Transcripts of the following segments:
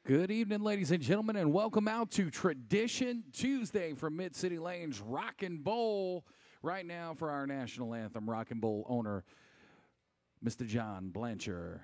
Good evening, ladies and gentlemen, and welcome out to Tradition Tuesday from Mid-City Lane's Rock and Bowl. Right now for our national anthem, Rock and Bowl owner, Mr. John Blanchard.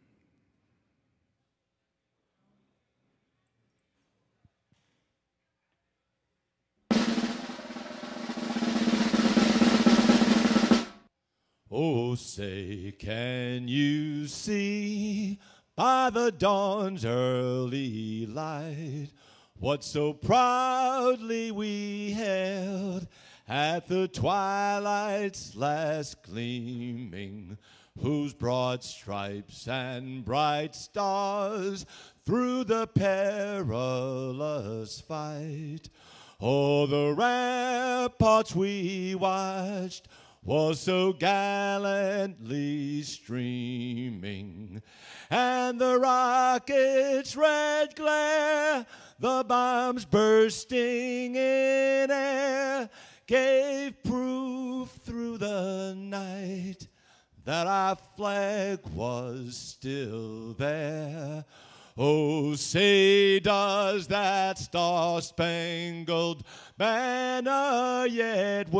Oh, say, can you see by the dawn's early light what so proudly we held at the twilight's last gleaming, whose broad stripes and bright stars through the perilous fight o'er the ramparts we watched was so gallantly streaming, and the rocket's red glare, the bombs bursting in air, gave proof through the night that our flag was still there. Oh, say, does that star-spangled banner yet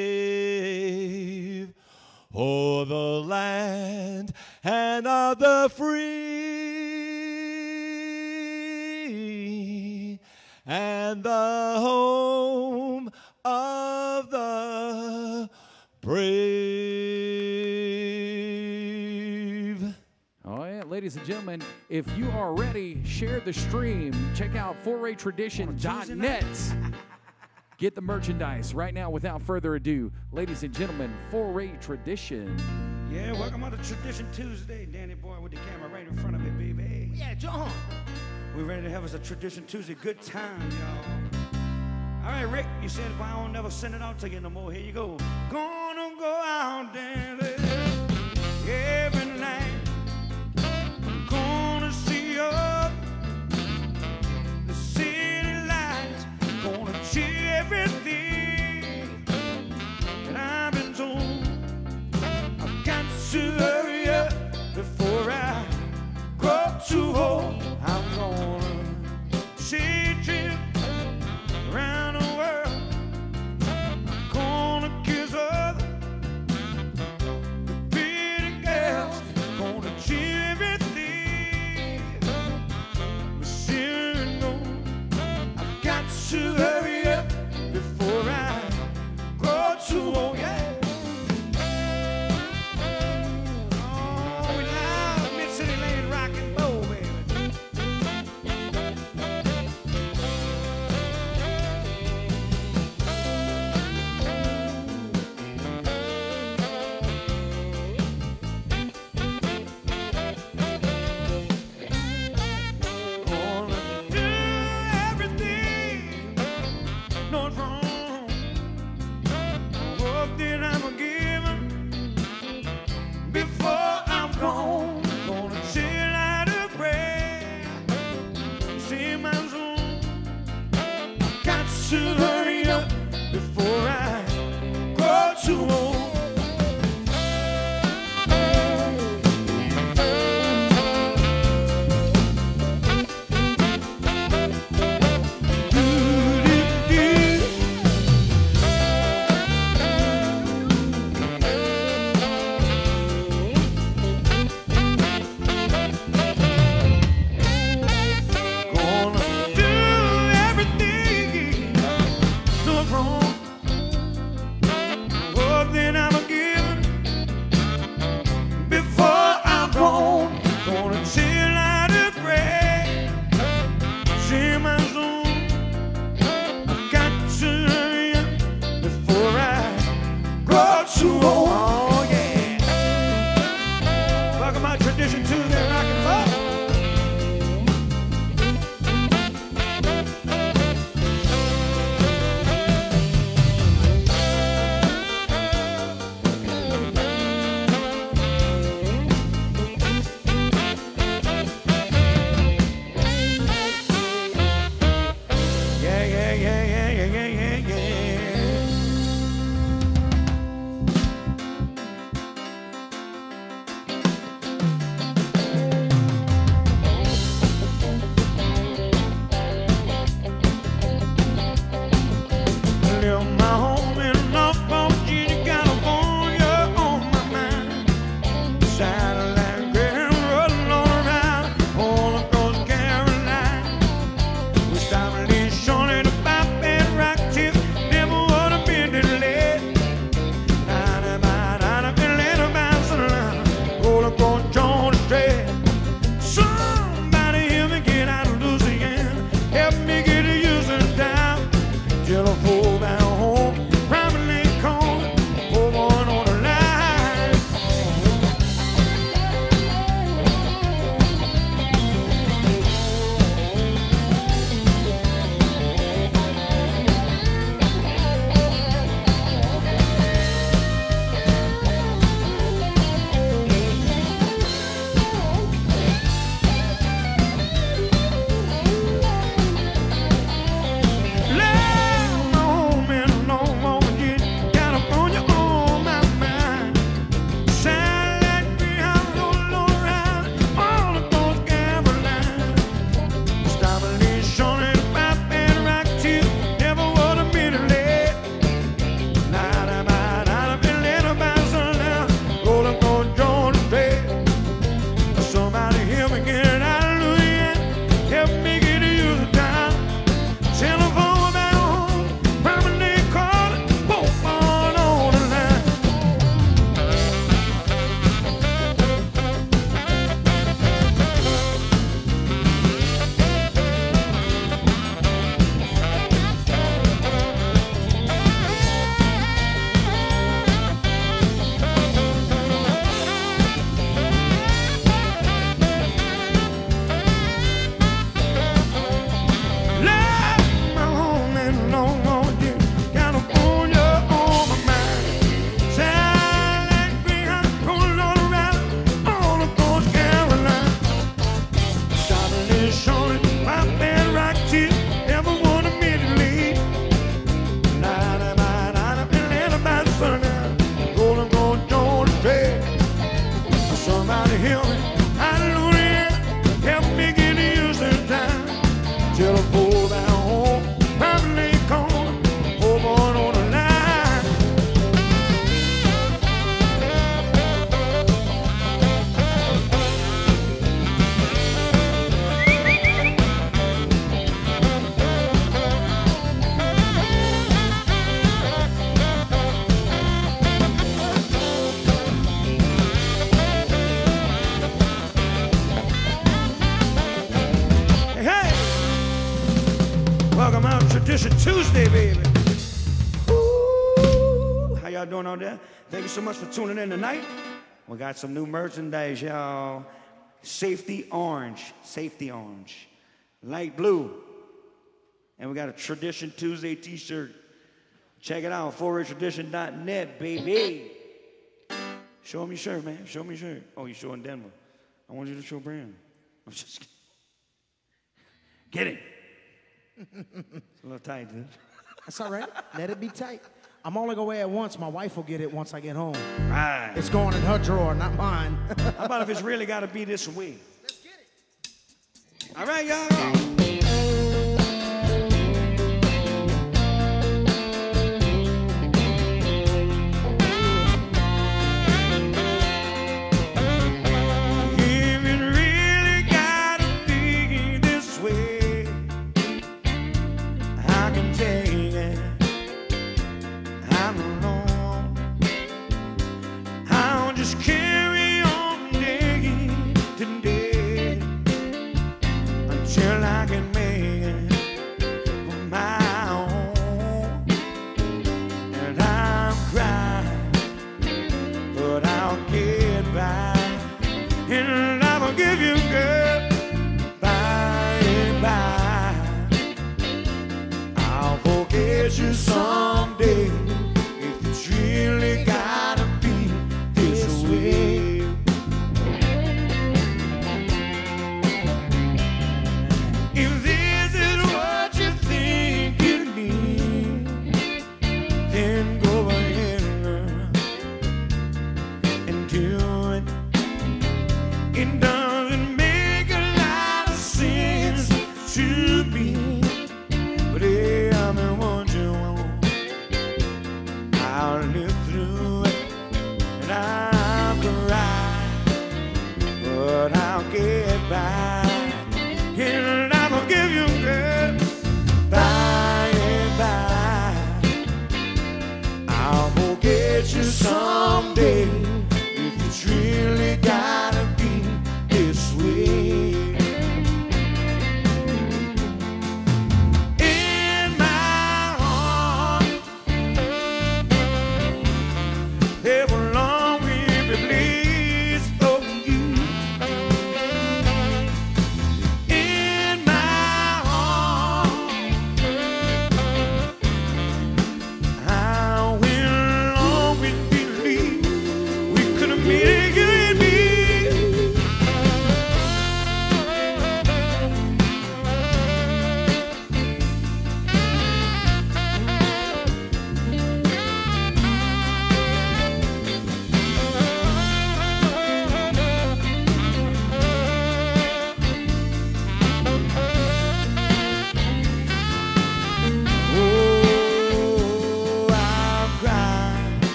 wave o'er the land and of the free and the home of the brave? Oh, yeah, ladies and gentlemen, if you are ready, share the stream. Check out foraytradition.net. Get the merchandise right now without further ado. Ladies and gentlemen, 4A Tradition. Yeah, welcome on to Tradition Tuesday. Danny Boy with the camera right in front of me, baby. Yeah, John. We're ready to have us a Tradition Tuesday. Good time, y'all. All right, Rick, you said if I don't never send it out to you no more, here you go. Gonna go out dancing every night. Gonna see you. The city lights. Gonna cheer everything. And I've been told I've got to hurry up before I grow too old. I'm gonna see trip around the world. Gonna kiss other someday, baby. Ooh, how y'all doing out there? Thank you so much for tuning in tonight. We got some new merchandise, y'all. Safety orange, light blue. And we got a Tradition Tuesday t-shirt. Check it out, 4ATradition.net, baby. Show them your shirt, man. Show me your shirt. Oh, you're showing Denver. I want you to show Brand. I'm just kidding. Get it. It's a little tight, dude. That's all right. Let it be tight. I'm only going to wear it once. My wife will get it once I get home. Right. It's going in her drawer, not mine. How about if it's really got to be this way? Let's get it. All right, y'all.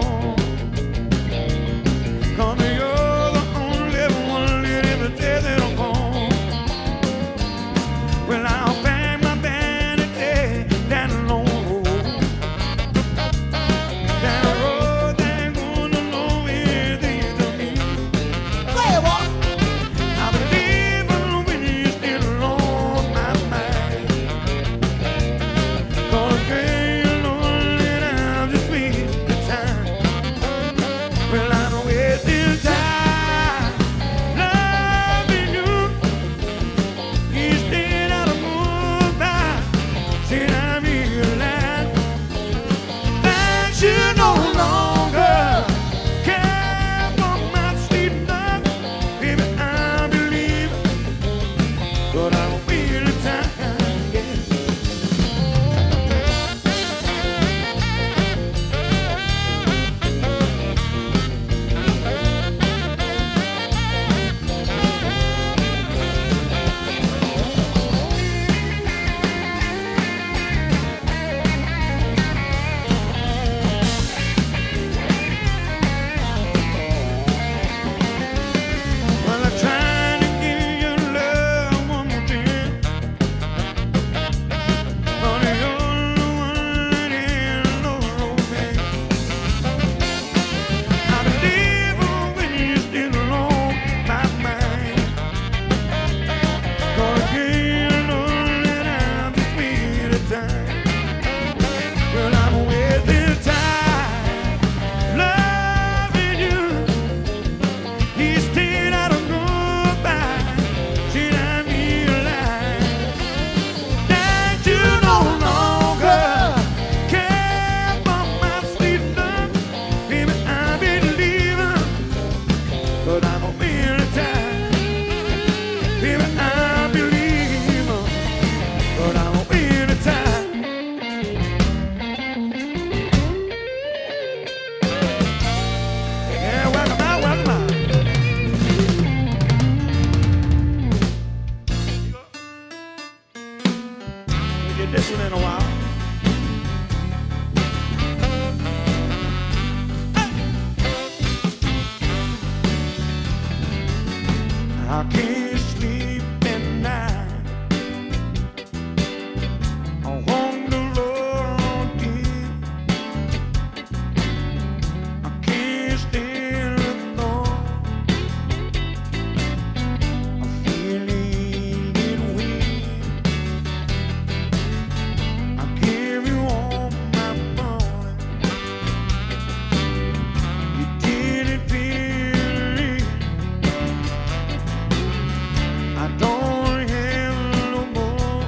Cause you're the only one that ever did it. till I realize that you no longer care for my sweet love. Baby, I believe, but I don't feel the time. This one in a while. I can't sleep at night. I wonder, Lord, dear, I can't stand the thought of feeling it weak. Give you all my money. You didn't feel it. I don't have no more.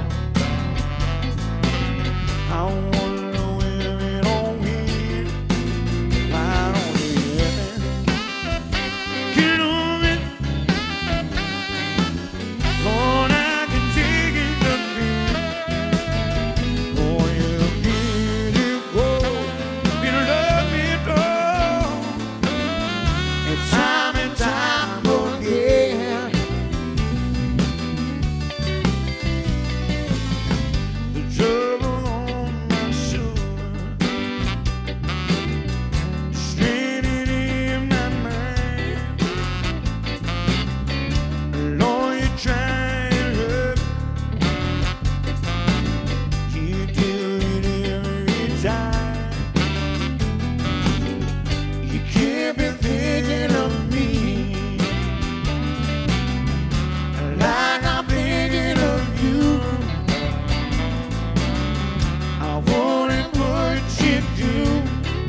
I wonder where it all went. I don't hear get over it. Lord, I can take it to me. Oh, you beautiful, you love me though. It's time and time again. The trouble on my shoulder, straining in my mind. Lord, you try and hurt, you do it every time. You can't be thinking of me like I'm thinking of you. I wouldn't put you through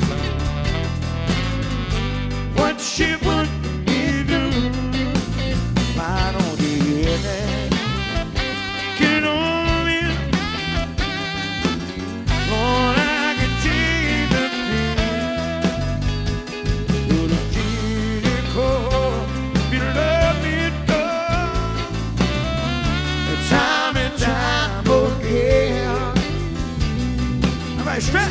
what she would me do. Why don't you hear that? Get over it. Lord, I can take the pain. You're the beautiful, you love me though. And time again. All right, strap.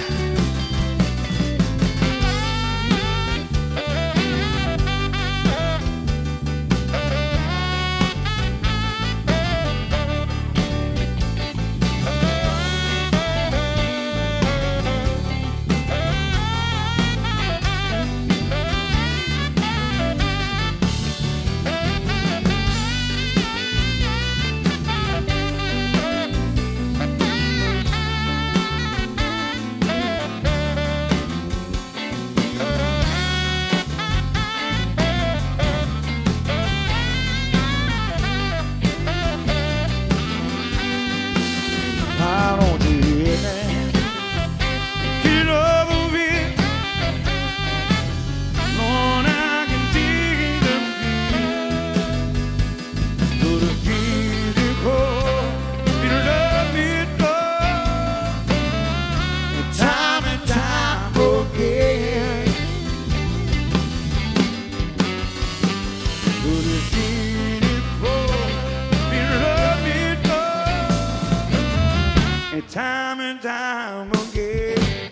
time and time again.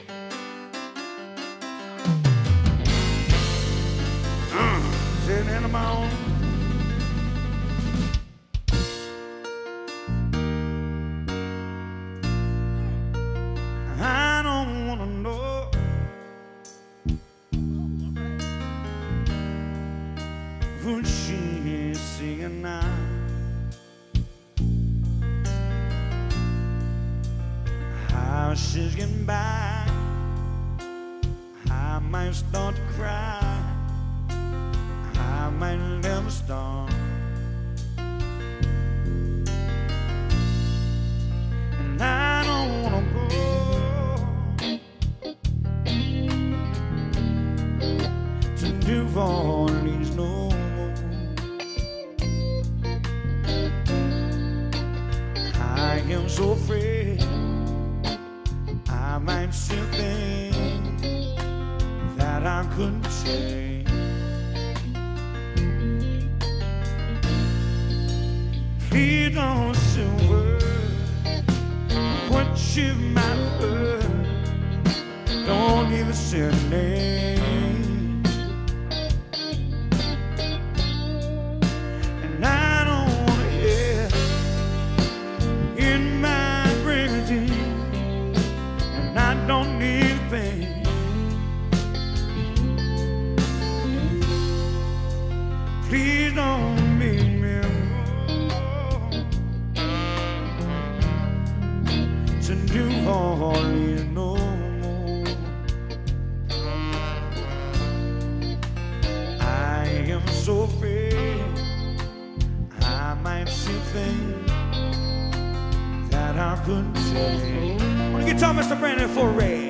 Sitting in the mountain. I don't wanna know who she is seeing now. How she's getting by. I might start to cry. I might never start. And I don't wanna go to New Orleans no more. I am so afraid I might see things that I couldn't say. Please don't say a word what you might have heard. Don't even say a name. And I don't want to hear in my gravity. And I don't need pain. Please don't make me to New Orleans no more. I am so afraid I might see things that I couldn't say. On the guitar, Mr. Brandon Foray.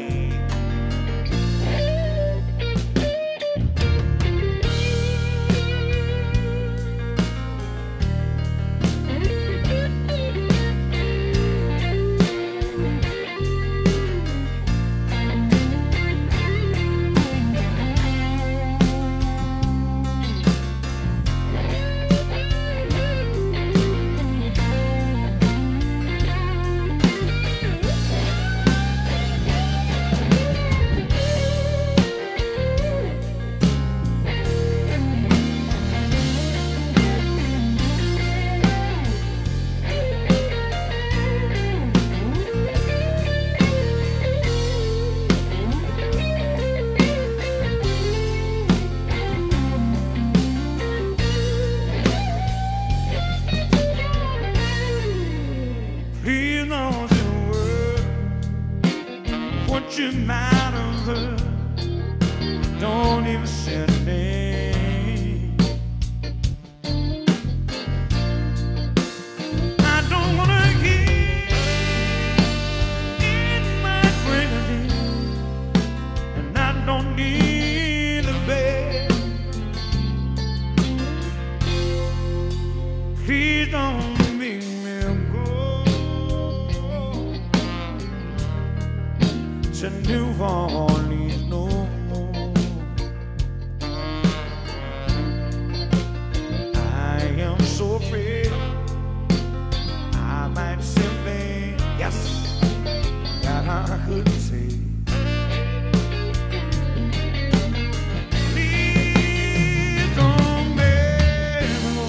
You might have heard. Don't even say a name. I don't wanna hear in my gravity, and I don't need a bed. Please don't make me go to New Orleans no more. I am so afraid I might simply, yes, that I couldn't say. Please don't make me go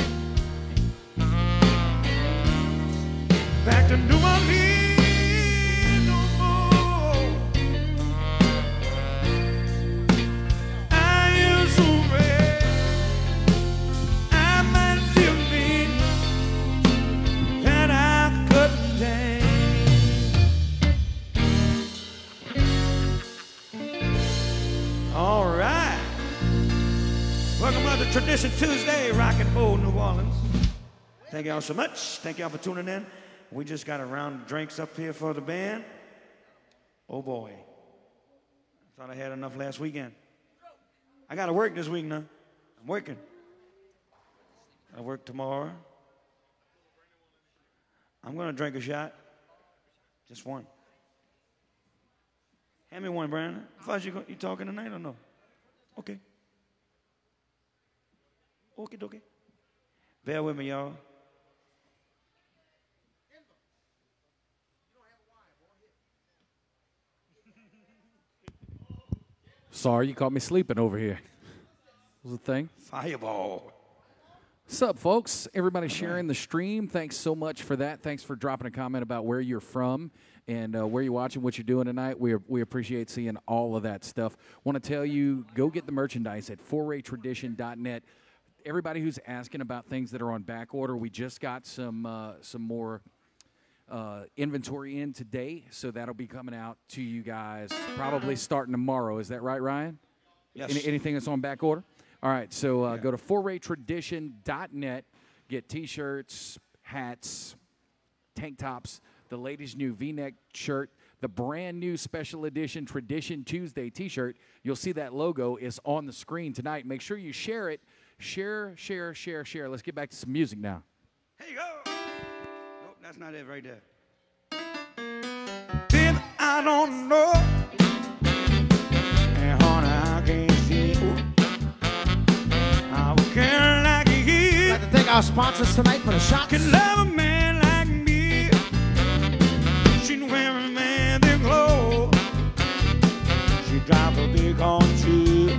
back to New Orleans. All right. Welcome to Tradition Tuesday, rockin' old New Orleans. Thank y'all so much. Thank y'all for tuning in. We just got a round of drinks up here for the band. Oh boy. I thought I had enough last weekend. I got to work this week now. I'm working. I work tomorrow. I'm going to drink a shot. Just one. Hand me one, Brandon. Fudge, you talking tonight or no? Okay. Okay. Bear with me, y'all. Sorry, you caught me sleeping over here. Was the thing? Fireball. What's up, folks? Everybody sharing the stream. Thanks so much for that. Thanks for dropping a comment about where you're from and where you're watching, what you're doing tonight. We appreciate seeing all of that stuff. Want to tell you, go get the merchandise at foraytradition.net. Everybody who's asking about things that are on back order, we just got some more inventory in today, so that'll be coming out to you guys probably starting tomorrow. Is that right, Ryan? Yes. Anything that's on back order? All right, so go to foraytradition.net, get T-shirts, hats, tank tops, the ladies' new V-neck shirt, the brand new special edition Tradition Tuesday T-shirt. You'll see that logo is on the screen tonight. Make sure you share it. Share. Let's get back to some music now. Here you go. Nope, that's not it right there. Baby, I don't know. And honey, I can't see. I would care like you. I'd like to thank our sponsors tonight for the shots. Can love a man like me. She'd wear a man their clothes. She'd drive a big on too.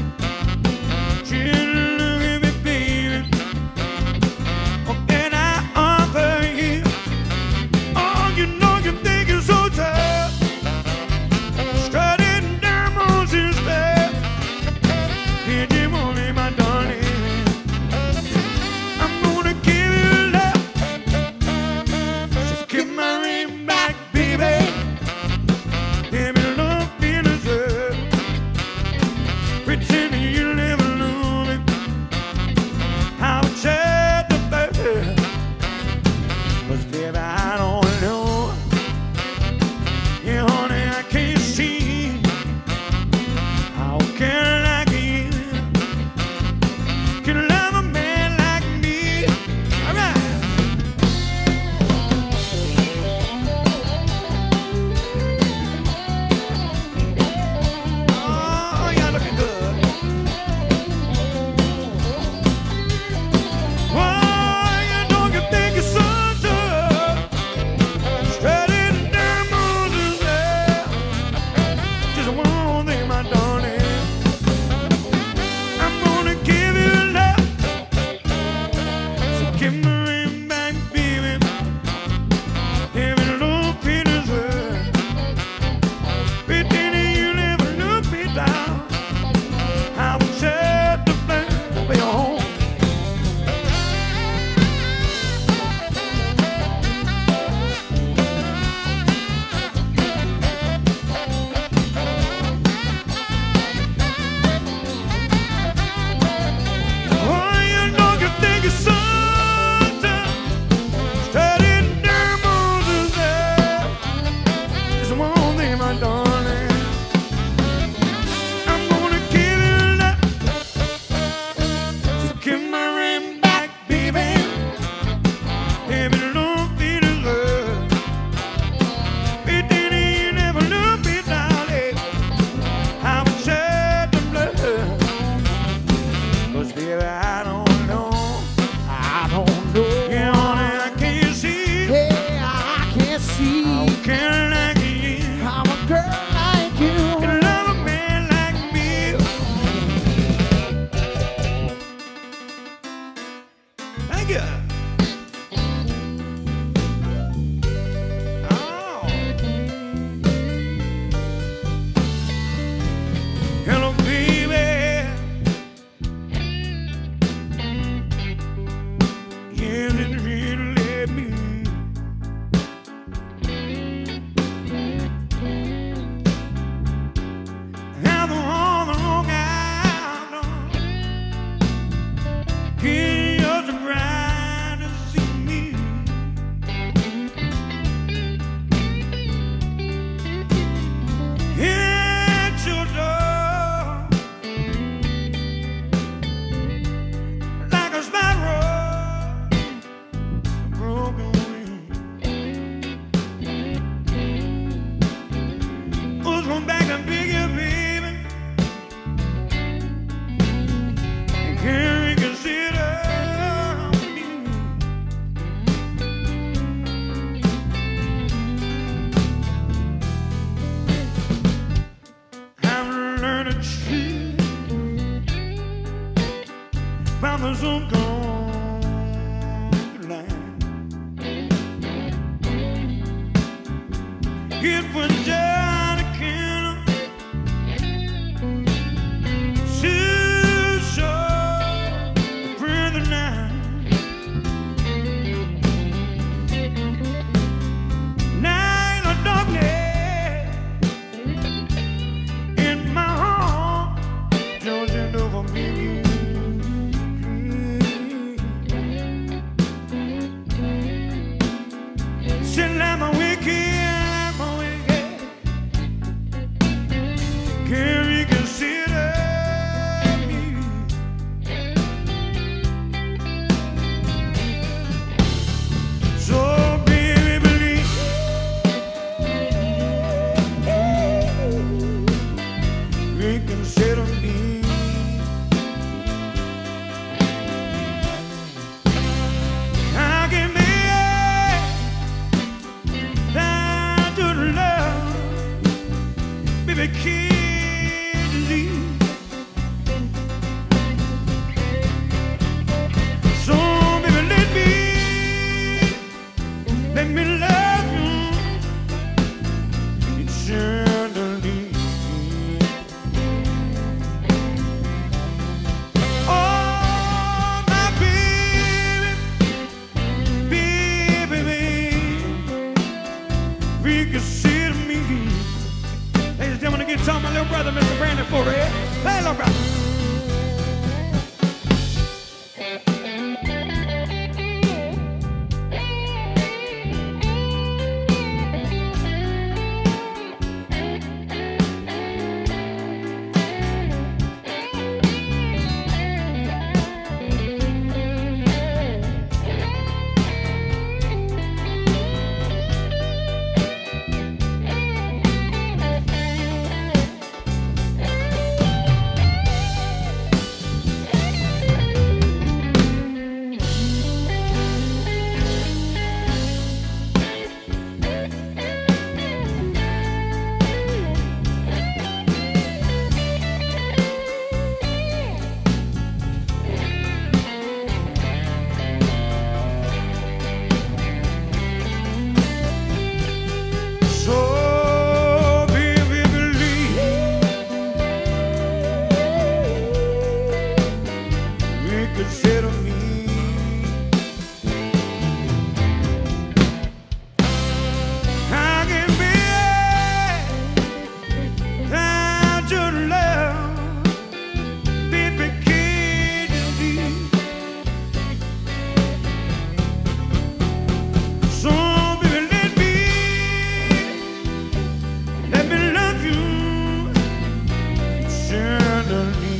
She'd look at me, baby. Oh, and I offer you. Oh, you know you think you're so tough. Strutting diamonds and stuff. Did you want it, my darling? I'm gonna give you love. Just give my ring back, baby. It was just a candle to show through the night. Night of darkness in my heart, don't you know for me? Still I'm a wicked. Can you consider me? So baby, believe reconsider me. How can be that to love, baby, keep. Let me love you eternally. Oh, my baby, baby, reconsider me. Ladies and gentlemen, the guitar, my little brother, Mr. Brandon Foray. Hey, little brother. Consider me. I can be without your love, baby, can't you? So baby, let me love you eternally.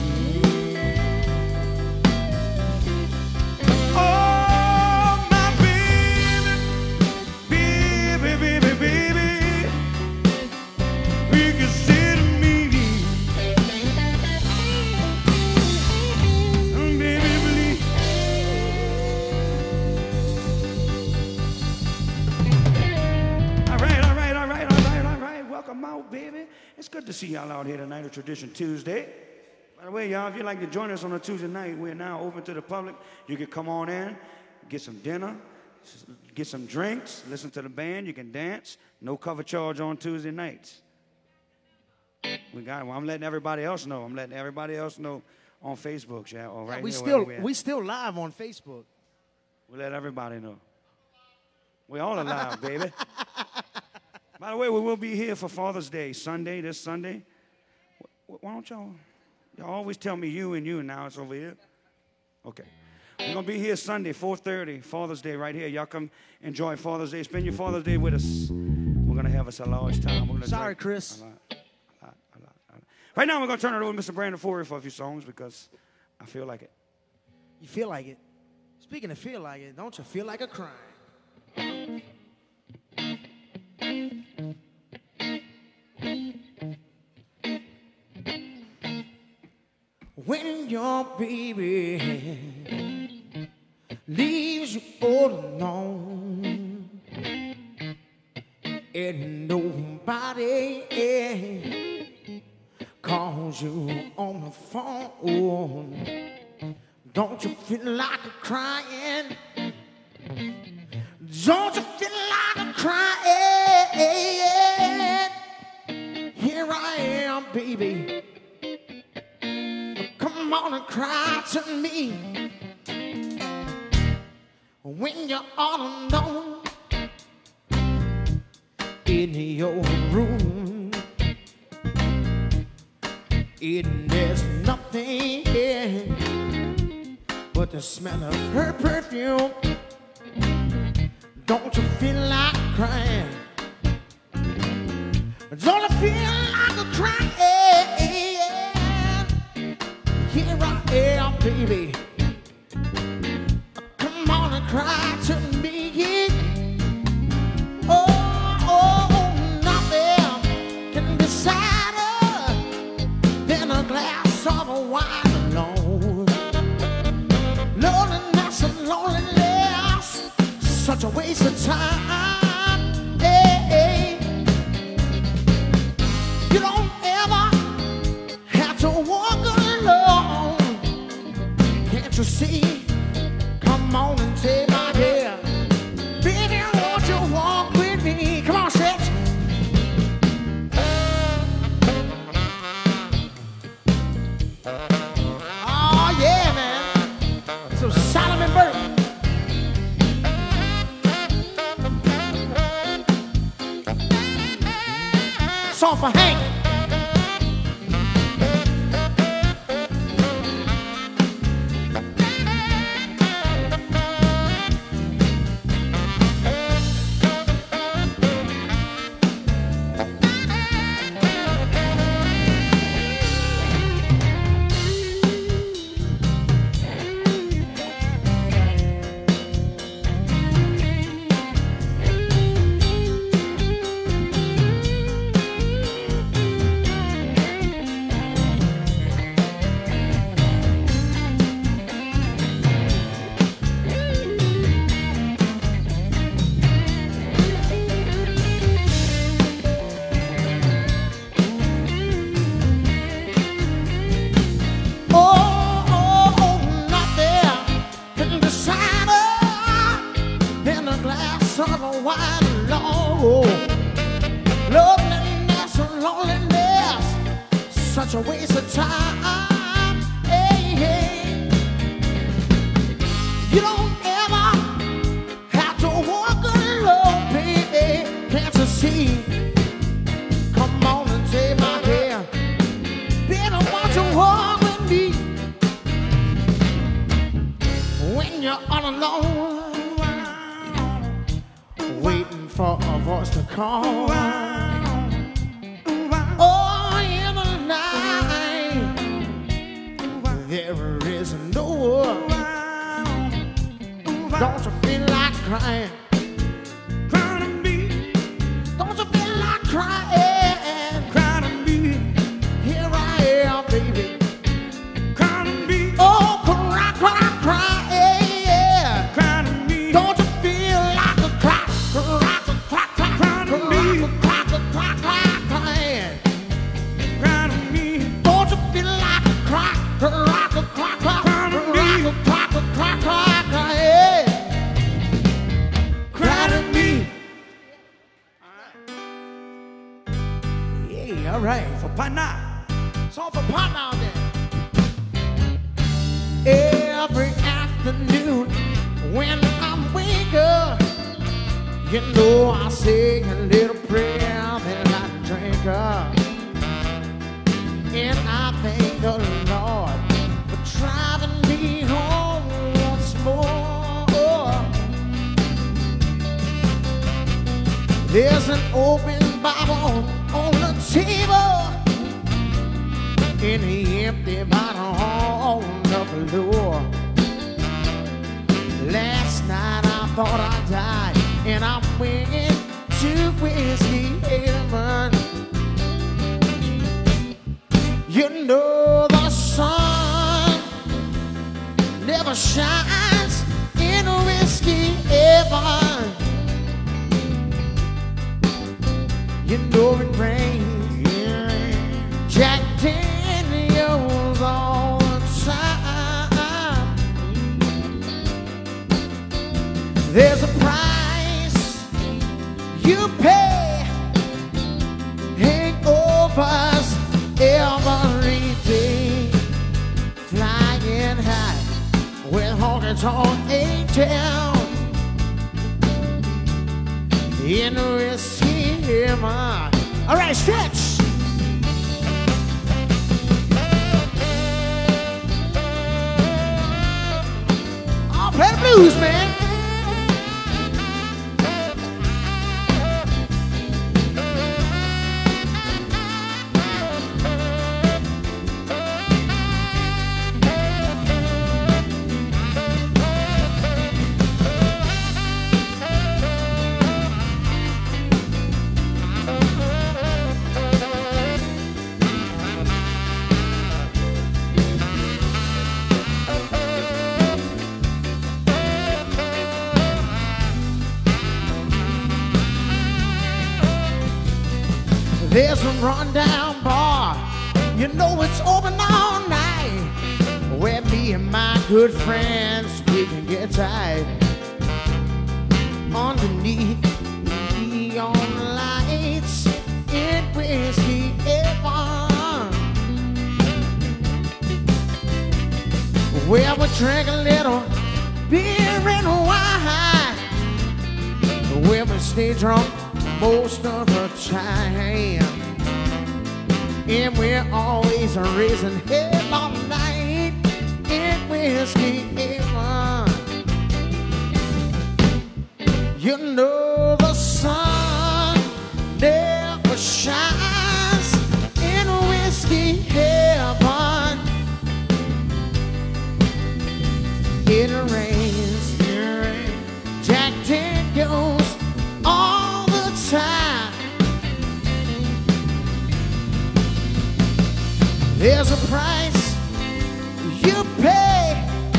Welcome out, baby. It's good to see y'all out here tonight on Tradition Tuesday. By the way, y'all, if you'd like to join us on a Tuesday night, we're now open to the public. You can come on in, get some dinner, get some drinks, listen to the band. You can dance. No cover charge on Tuesday nights. We got. Well, I'm letting everybody else know. I'm letting everybody else know on Facebook, yeah. All right. We still live on Facebook. We let everybody know. We all alive, baby. By the way, we will be here for Father's Day, Sunday, this Sunday. Why don't y'all always tell me you and you, now it's over here? Okay. We're going to be here Sunday, 4:30, Father's Day right here. Y'all come enjoy Father's Day. Spend your Father's Day with us. We're going to have us a large time. We're gonna Sorry, Chris. A lot. Right now, we're going to turn it over to Mr. Brandon Foray for a few songs because I feel like it. You feel like it? Speaking of feel like it, don't you feel like a crime? When your baby leaves you all alone and nobody calls you on the phone, don't you feel like a crying? Don't you feel like a crying? cry to me when you're all alone in your room. There's nothing but the smell of her perfume. Don't you feel like crying? Don't you feel like a crying? Here I am, baby. Come on and cry to me. Nothing can be sadder than a glass of wine alone. Loneliness and loneliness, such a waste of time. You don't ever have to walk alone. Can't you see? Come on and take my hand. Baby, won't you walk with me? Come on, stretch. Oh, yeah, man. So Solomon Burke. Song for Hank. Such a waste of time. Hey, hey. You don't ever have to walk alone, baby. Can't you see? Come on and take my hand. Baby, won't you walk with me? When you're all alone, waiting for a voice to call. There is no one. Don't you feel like crying? Cry to me. Don't you feel like crying? Cry to me. Here I am, baby. Cry to me. Oh, cry, cry, cry, yeah. Cry to me. Don't you feel like a cry? Cry, cry, cry, cry to me. Cry, cry, cry, cry, crying. Cry to me. Don't you feel like a cry? Cry. All right, for partner. Song for partner then. Every afternoon when I'm wake up, you know I say a little prayer that I drink up. And I thank the Lord for driving me home once more. There's an open Bible on the table, and the empty bottle on the floor. Last night I thought I died, and I went to whiskey heaven. You know the sun never shines in whiskey heaven. You know it rains, Jack Daniels all the time. There's a price you pay, hangovers every day, flying honky-tonk angel in the whiskey heaven. All right, stretch. I'll play the blues, man. There's a rundown bar, you know it's open all night, where me and my good friends, we can get tight. Underneath neon lights in whiskey heaven, where we drink a little beer and wine, where we stay drunk most of the time, and we're always raising hell all night in whiskey heaven. You know the sun never shines in whiskey heaven. It rains, Jack Daniels all the time. There's a price you pay,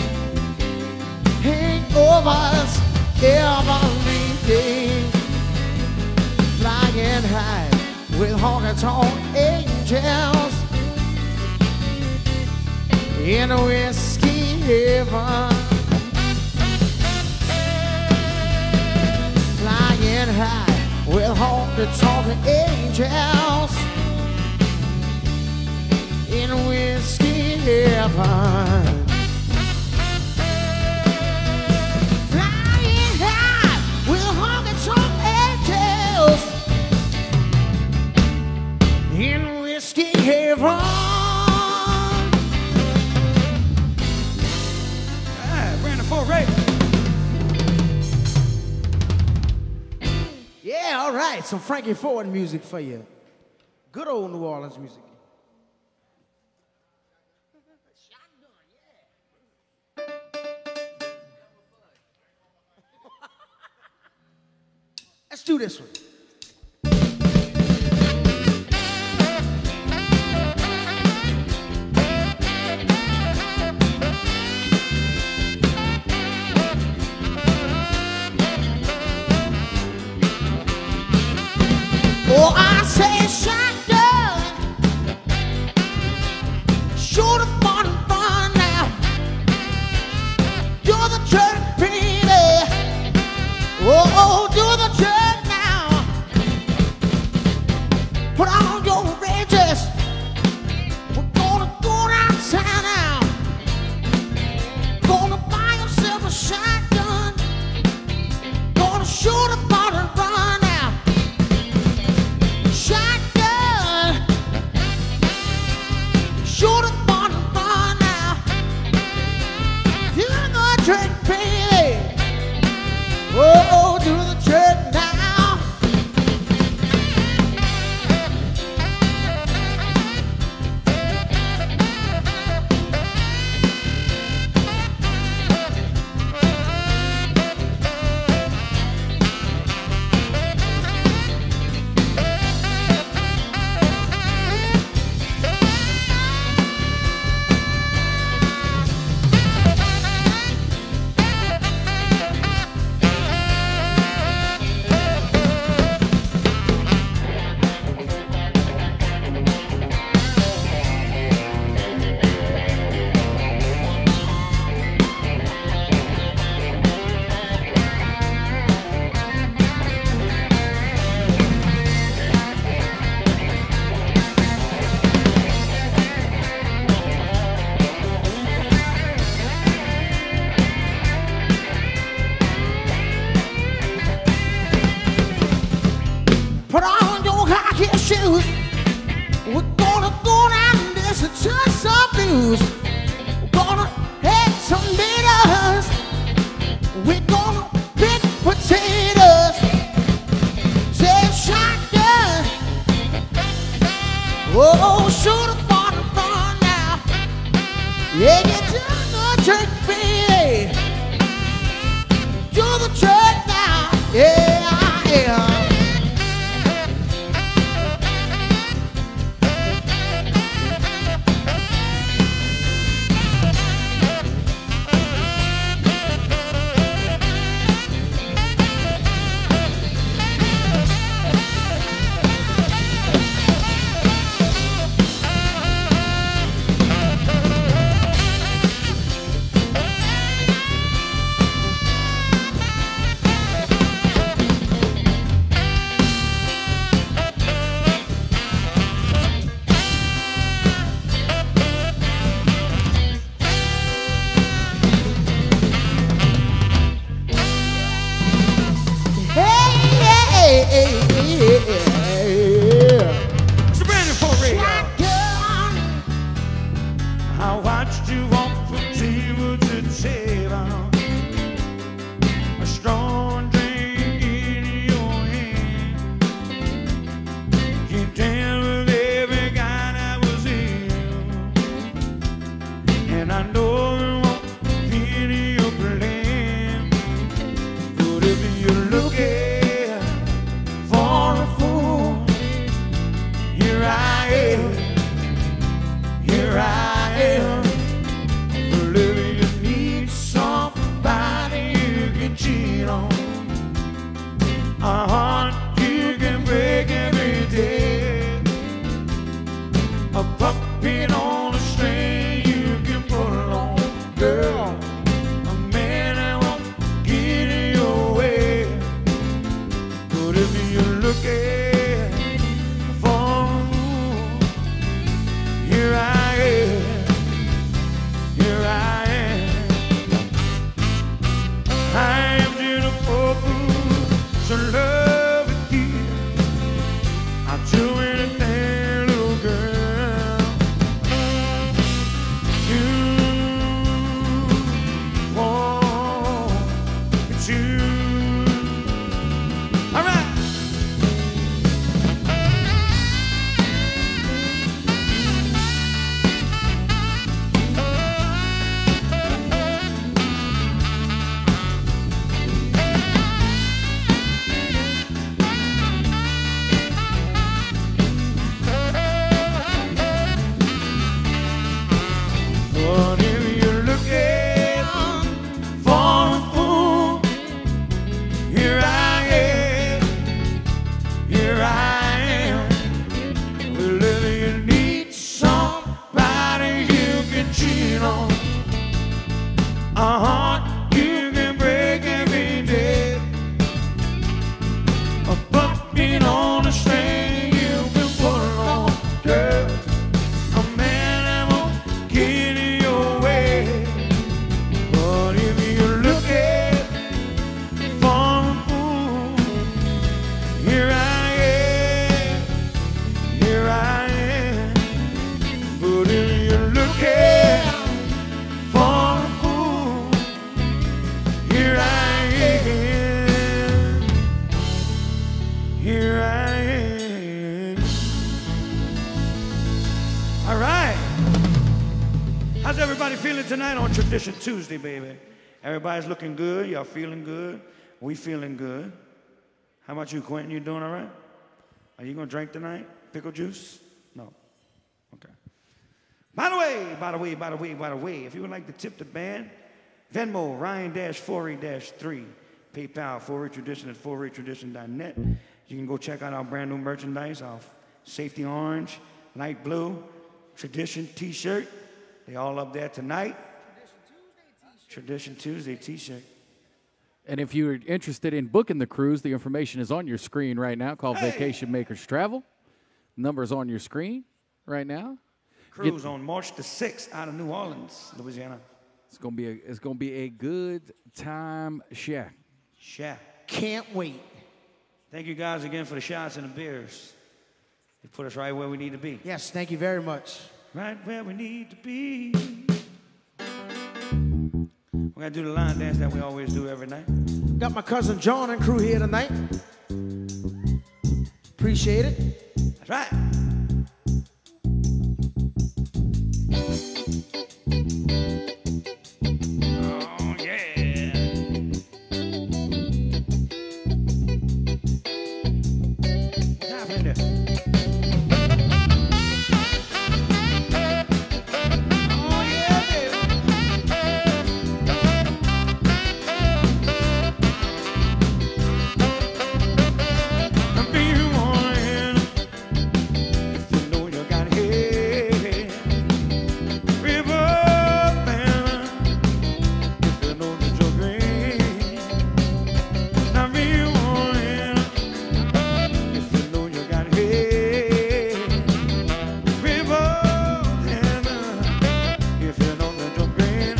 hangovers every day, flying high with honky-tonk angels in a whiskey heaven, flying high with honky-tonk angels in whiskey heaven. Flying high with honky-tonk angels in whiskey heaven. Brandon Ford Ray. Yeah, all right, some Frankie Ford music for you. Good old New Orleans music. Let's do this one. Oh, I say shotgun, shoot up on the front now. Do the jerk, baby. Oh, do the jerk now. Put on your red dress. We're gonna go downtown now. Gonna buy yourself a shotgun. Gonna shoot up on the run now. Shotgun. Shoot up on the run now. Do the jerk, baby. Oh, do the jerk now. shoes. We're gonna go down this and touch some blues. We're gonna have some tomatoes. We're gonna pick potatoes. Take shotgun. Oh, shoot up on the front now. Yeah, get to the church, baby. To the church now. Yeah, yeah. Mr. Brandon Foray. I watched you walk from table to table, a strong drink in your hand. You danced with every guy that was in, and I know it won't fit in your plan. But if you're looking for a fool, here I am. Here I am. Well, if you need somebody you can cheat on, a heart you can break every day, a puppet on a string you can pull on, girl, a man that won't get in your way. But if you're looking for a fool, here I am. Here I am. I am beautiful, so love with you. I'll do anything, little girl. You want it too. All right. But if you're looking for a fool, here I am. Here I am. Well, if you need somebody you can cheat on, a heart you can break every day, a puppet on a string you can pull on, girl, a man that won't get in your way. But if you're looking for a fool, here I am. Here I am. But if you're looking for a fool, here I am. Here I am. All right. How's everybody feeling tonight on Tradition Tuesday, baby? Everybody's looking good. Y'all feeling good? We feeling good. How about you, Quentin? You doing all right? Are you gonna drink tonight? Pickle juice? No. Okay. By the way, if you would like to tip the band, Venmo, Ryan-Forey-3, PayPal, 4A-Tradition at 4ATradition.net. You can go check out our brand new merchandise, our safety orange, light blue, Tradition t-shirt. They all up there tonight. Tradition Tuesday t-shirt. And if you're interested in booking the cruise, the information is on your screen right now, called Vacation Makers Travel. Number's on your screen right now. Cruise on March the 6th out of New Orleans, Louisiana. It's gonna be a good time, Shaq. Shaq. Can't wait. Thank you guys again for the shots and the beers. You put us right where we need to be. Yes, thank you very much. Right where we need to be. We're going to do the line dance that we always do every night. Got my cousin John and crew here tonight. Appreciate it. That's right. Oh, yeah. What's happening there? Oh, yeah, baby. I'll be one if you know you got head. River banner if you know that you're green. I'll be one if you know you got head. River banner if you know that you're green.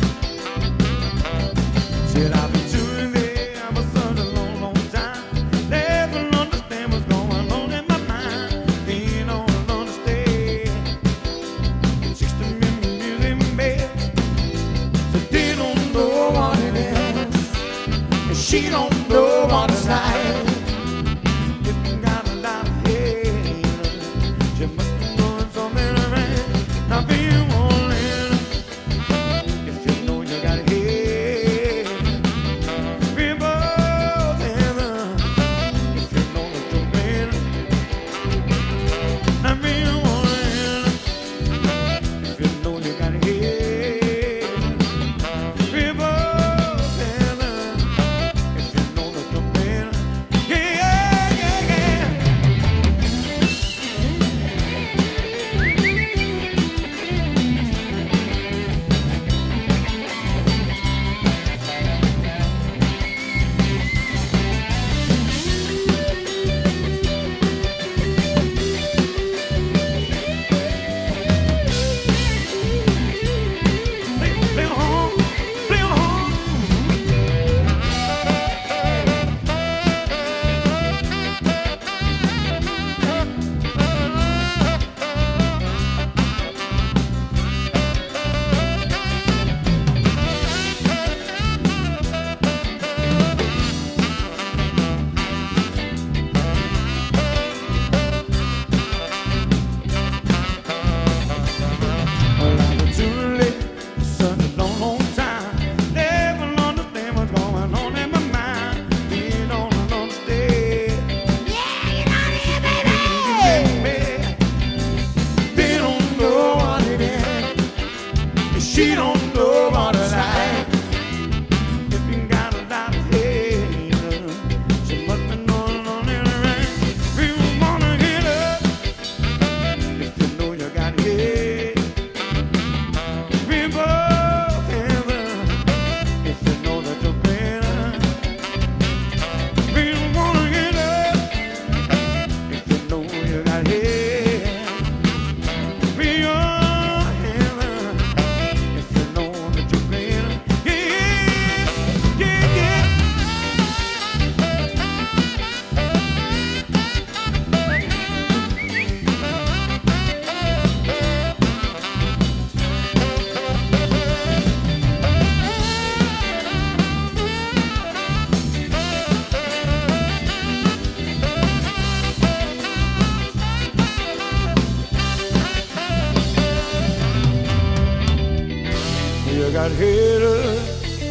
Said I've been doing it, I'm a son a long, long time. Never understand what's going on in my mind. Being on and understand. 60 million music mad. So they don't know what it is. And she don't know what it's like. If you got a lot of hate, she must be doing something right. Now be warning if you know you got hate. River banner if you know that you're bad. Now be warning if you know you got hate. River banner if you know that you're bad. Yeah, yeah, yeah. Play on home, play on home. Well, I've been too late for such a long, long time. Never understand what's going on in my mind. Being on and understand. Yeah, you know baby. They don't know what it is. And she don't know what it's like. If you got a lot of hate, she must be knowing on it right. We wanna hit her if you know you got hate. River banner if you know that you're better. We wanna hit her if you know you got hate. River banner if you know that you're better. Yeah, yeah, yeah. You got haters.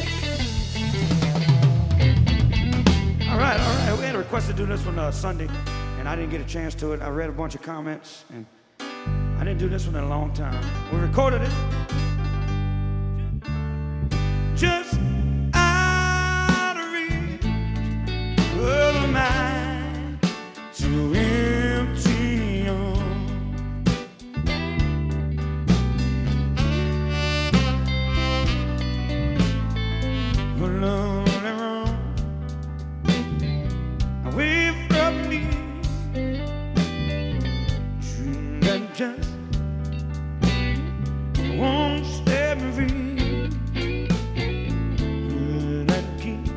All right, all right. We had a request to do this one Sunday, and I didn't get a chance to it. I read a bunch of comments, and I didn't do this one in a long time. We recorded it. Just out of reach of a mind too empty on. Alone and wrong, away from me, dream that just won't set me free. That keep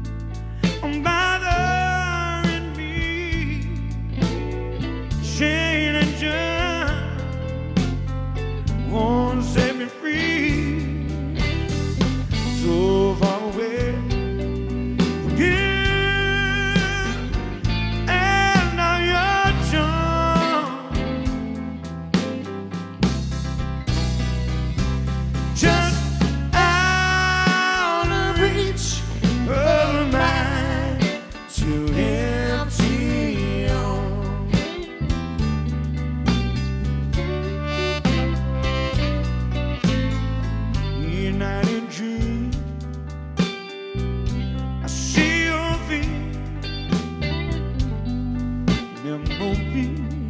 on bothering me. Shame won't set me free. So far away from you, and now you're gone. Just out of reach of mine to empty arms. United dream, I see your feet. There won't be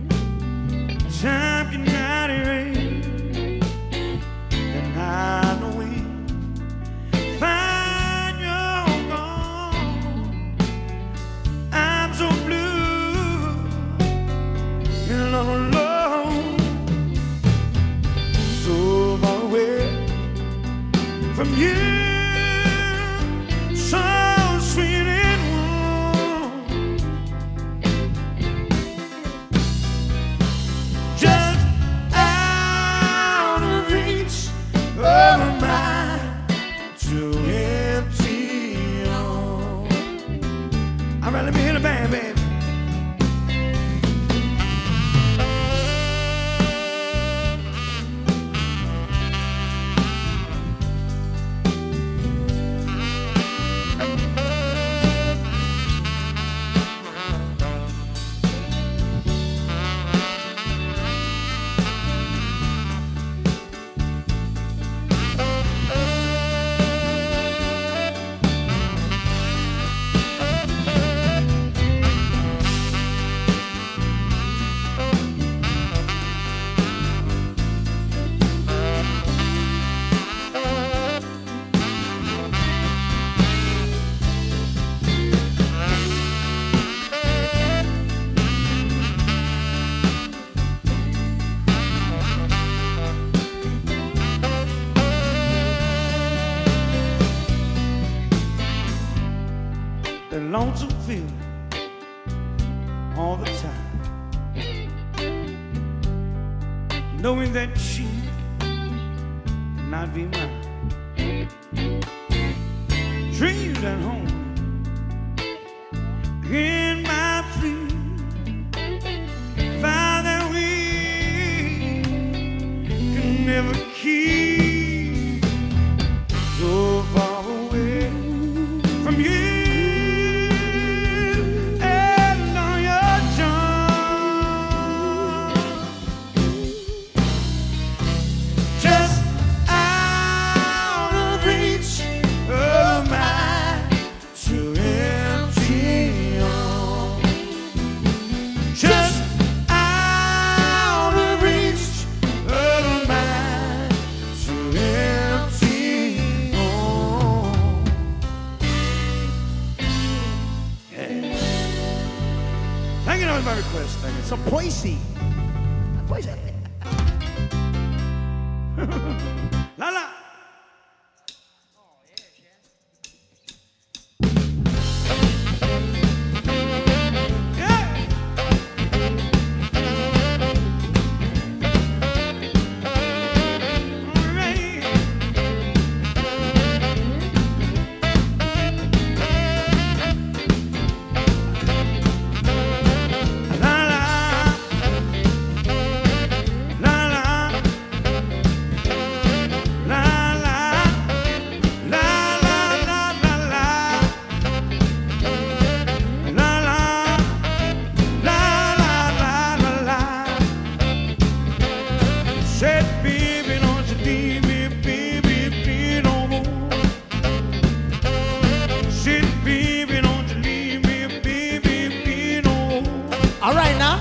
time can not erase, and I know we find you're gone. I'm so blue and all alone, so far away from you, so sweet and warm. Just out of reach of mine to empty arms. All right, let me hear the band, baby. The lonesome feeling all the time, knowing that she not be mine. Dreams at home in my sleep, find that we can never keep. So far away from you. Thank you, that was my request. Thank you. So Poisey. Poisey. La la. All right now.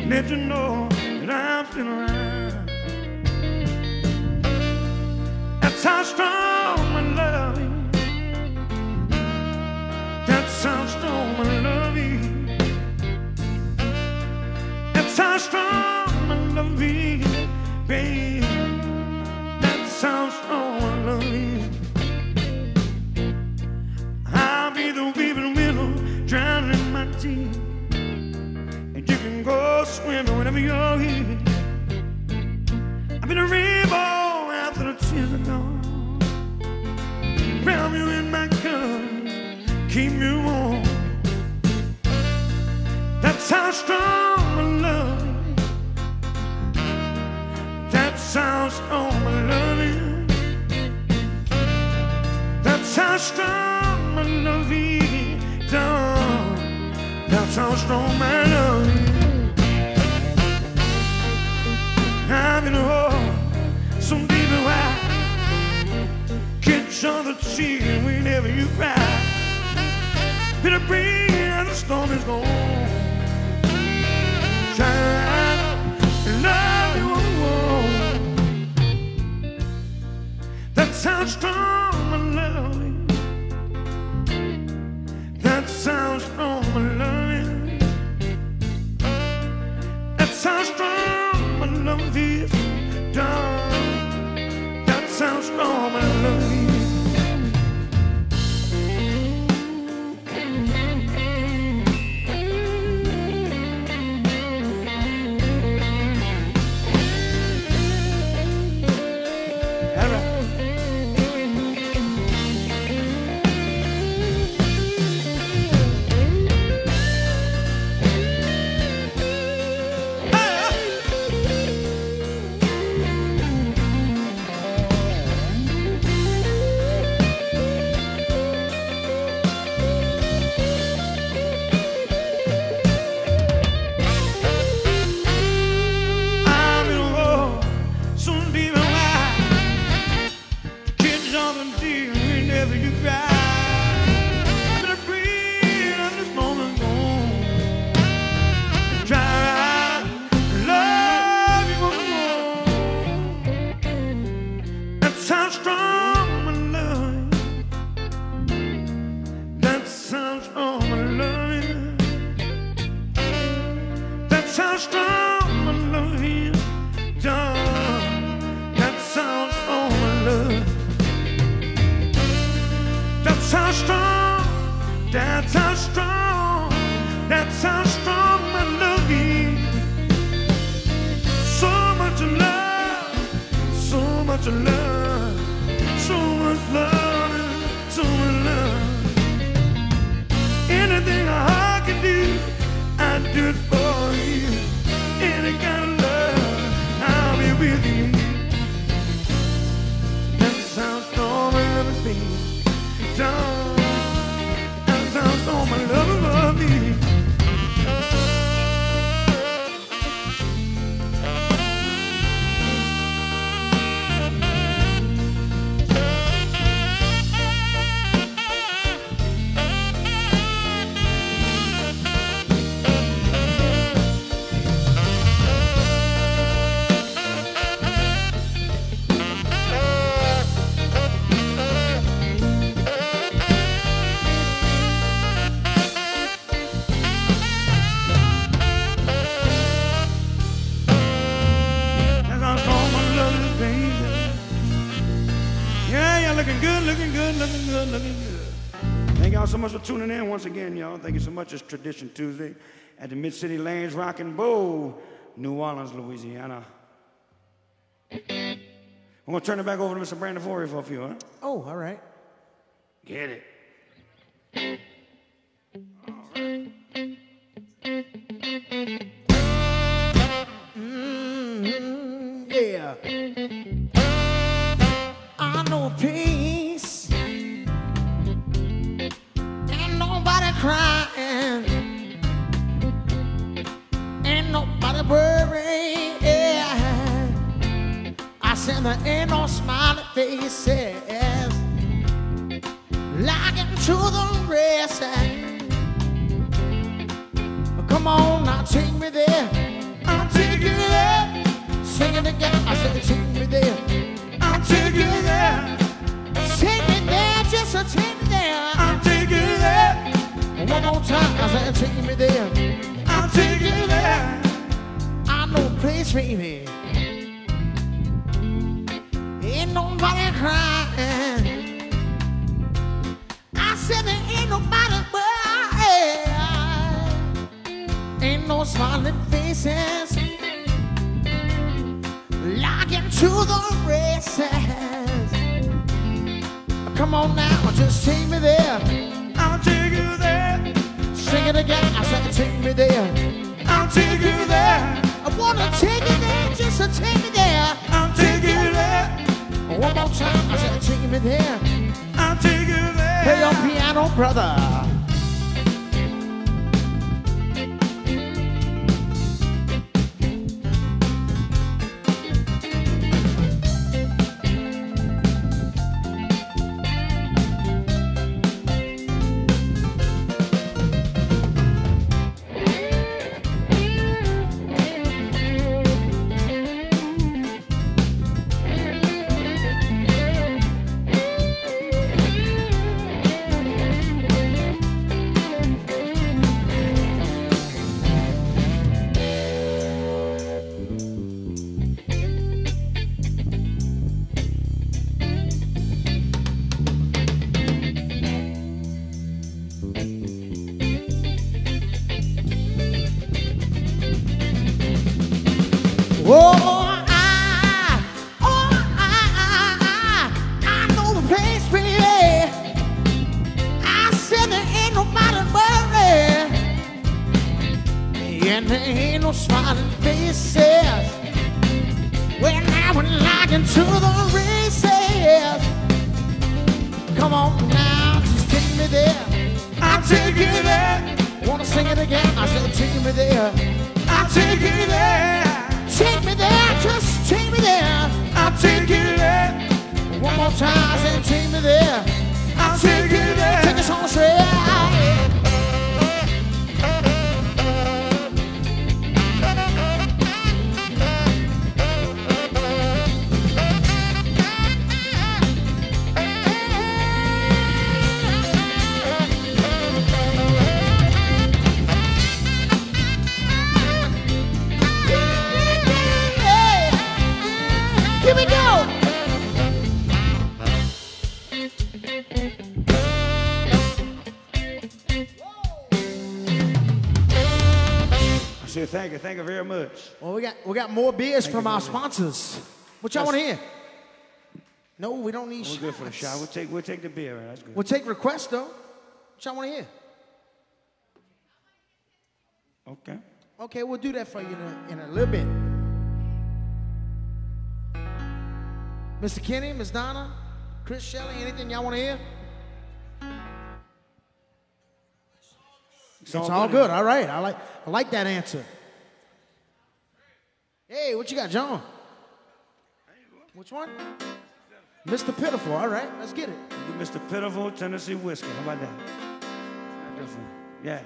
let you know that I'm still around. That's how strong my love is. That's how strong my love is. That's how strong my love is, baby. That's how strong my love is. I'll be the weeping willow drowning my tears, and you can go swimming whenever you're here. I've been a rainbow after the tears are gone, wrap you in my covers, keep you warm. That's how strong my love is. That's how strong my love is. That's how strong my love is, darling. That's how strong my love is. I'm in a hole so deep and wide, catch all the tears whenever you cry. Been a breeze and the storm is gone. Try to love you alone. That's how strong my love is. That's how strong my love is. That's how strong my love is, darling. That's how strong my love is. So much for tuning in once again, y'all. Thank you so much. It's Tradition Tuesday at the Mid-City Lanes Rock and Bowl, New Orleans, Louisiana. I'm going to turn it back over to Mr. Brandon Forey for a few, huh? Oh, all right. Get it. All right. Yeah. I know peace. Nobody crying, ain't nobody worrying. I said there ain't no smiling faces like into the rest. Come on now, take me there. again. I said, take me there. I'll take you there. Take me there, just take me there. I'll take you there. One more time, I said, take me there. I'll take you there. I know a place, baby. Ain't nobody crying. I said there ain't nobody crying. Ain't no smiling faces. Locking to the races. Come on now, just take me there. I'll take you there. Sing it again, I said take me there. I'll take you there. I wanna take you there, just to take me there. I'll take you there. One more time, I said take me there. I'll take you there. Play your piano, brother. I know the place, baby. I said there ain't nobody worried, and there ain't no smiling faces. When I went like into the races. Come on now, just take me there. I'll take you there. Wanna sing it again? I said take me there. I'll take you there. Take me there, just take me there. I'll take you there. One more time, I said take me there. I'll take you there. Take us on straight. Here we go. I say thank you very much. Well, we got more beers from our sponsors. What y'all want to hear? No, we don't need. We're good for the shot. We'll take the beer. Right? That's good. We'll take requests though. What y'all want to hear? Okay. Okay, we'll do that for you in a little bit. Mr. Kenny, Miss Donna, Chris Shelley, anything y'all want to hear? It's all good. All right. I like that answer. Hey, what you got, John? Which one? Mr. Pitiful. All right, let's get it. Mr. Pitiful Tennessee Whiskey. How about that? Yeah.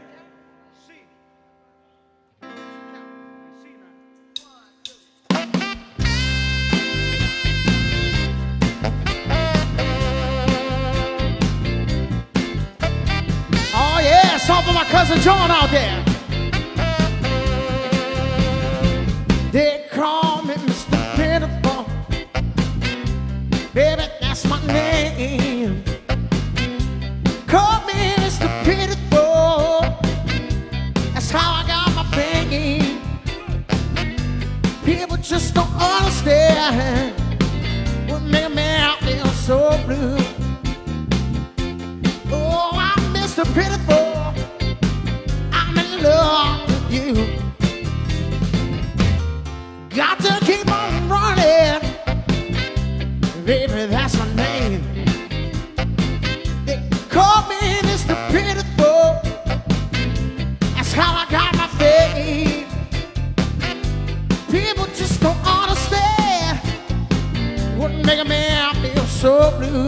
Oh yeah, song for my cousin John out there. They call me Mr. Pitiful. Baby, that's my name. Call me Mr. Pitiful. That's how I got my fame. People just don't understand what made me out feel so blue. Oh, I'm Mr. Pitiful. I'm in love with you. Got to keep on running. Baby, that's my name. They call me Mr. Pitiful. That's how I got my fame. People just don't understand what makes me feel so blue.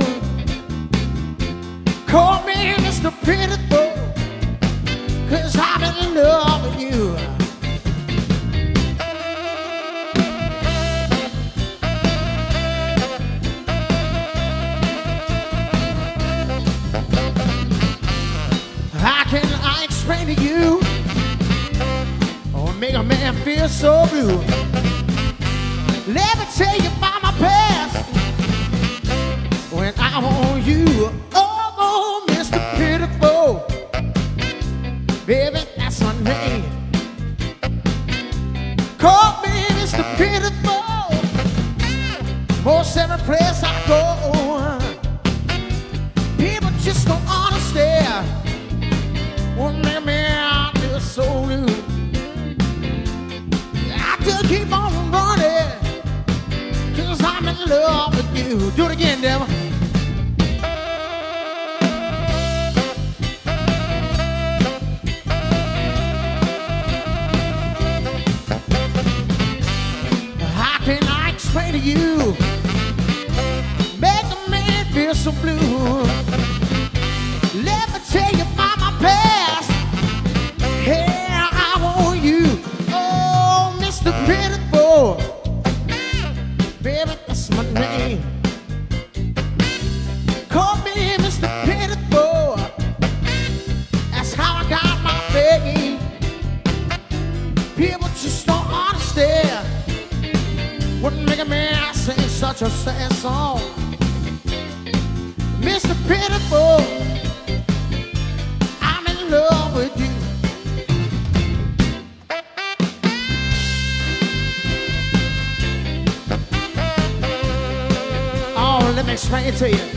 Call me Mr. Pitiful, 'cause I'm in love with you. make a man feel so blue. Let me tell you about my past. When I want you, oh, Mr. Pitiful, baby, that's my name. Call me Mr. Pitiful. Most every place I go, people just don't understand. What made me out feel so rude. I just keep on running, 'cause I'm in love with you. Do it again, devil. How can I explain to you? Make a man feel so blue. Let me tell you about my past. Hey, I want you, oh, Mr. Pitiful, baby, that's my name. Call me Mr. Pitiful. That's how I got my fame. People just don't understand what make a man sing such a sad song. Mr. Pitiful, I'm in love with you. Oh, let me explain it to you.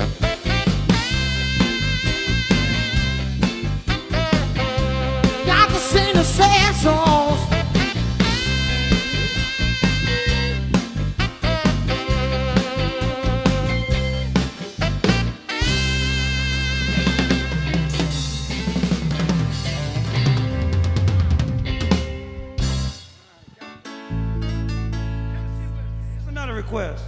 Got to sing the sad songs. Here's another request.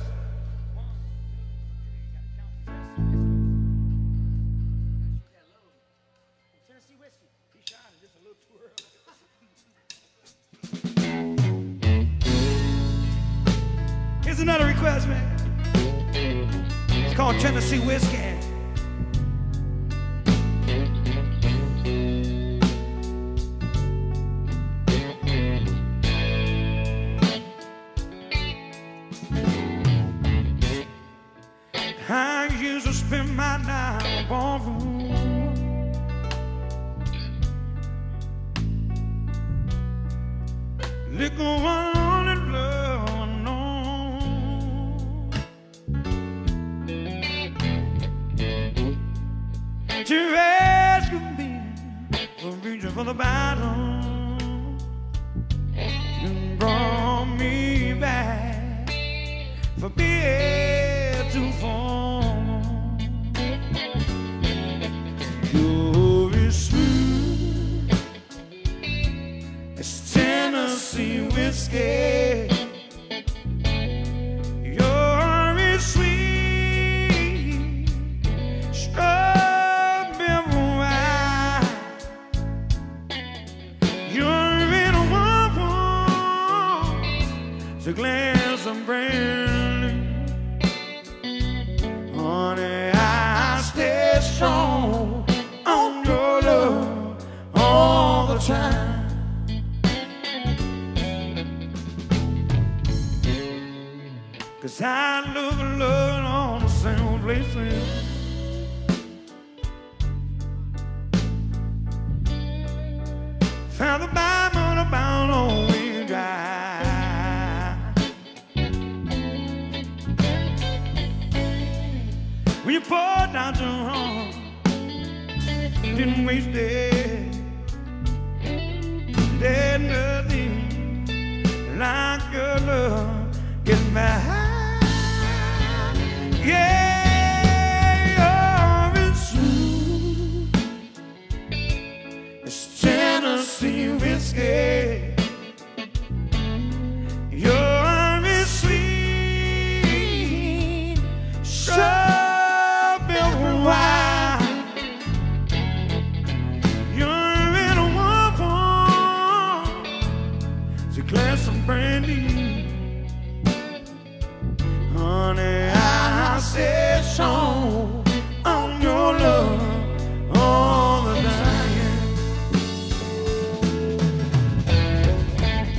Tennessee whiskey. He shining just a little too early. Here's another request, man. It's called Tennessee whiskey. I used to spend my night in the ballroom, liquor on and love unknown. To rescue me from reaching for the bottom, you brought me back for being too far. You're as smooth as Tennessee whiskey. You're as sweet, strawberry wine. You're in a warm, it's a glass of brandy. Honey, I stay strong on your love all the time. 'Cause I look and love on the same places. Found the Bible about on we dry. When you poured out your heart, didn't waste it. There's nothing like your love getting back. Yeah, you're as smooth as Tennessee whiskey. You're as sweet, strawberry wine. You're in a warm, it's a glass of brandy. Honey, I stay strong on your love all the time.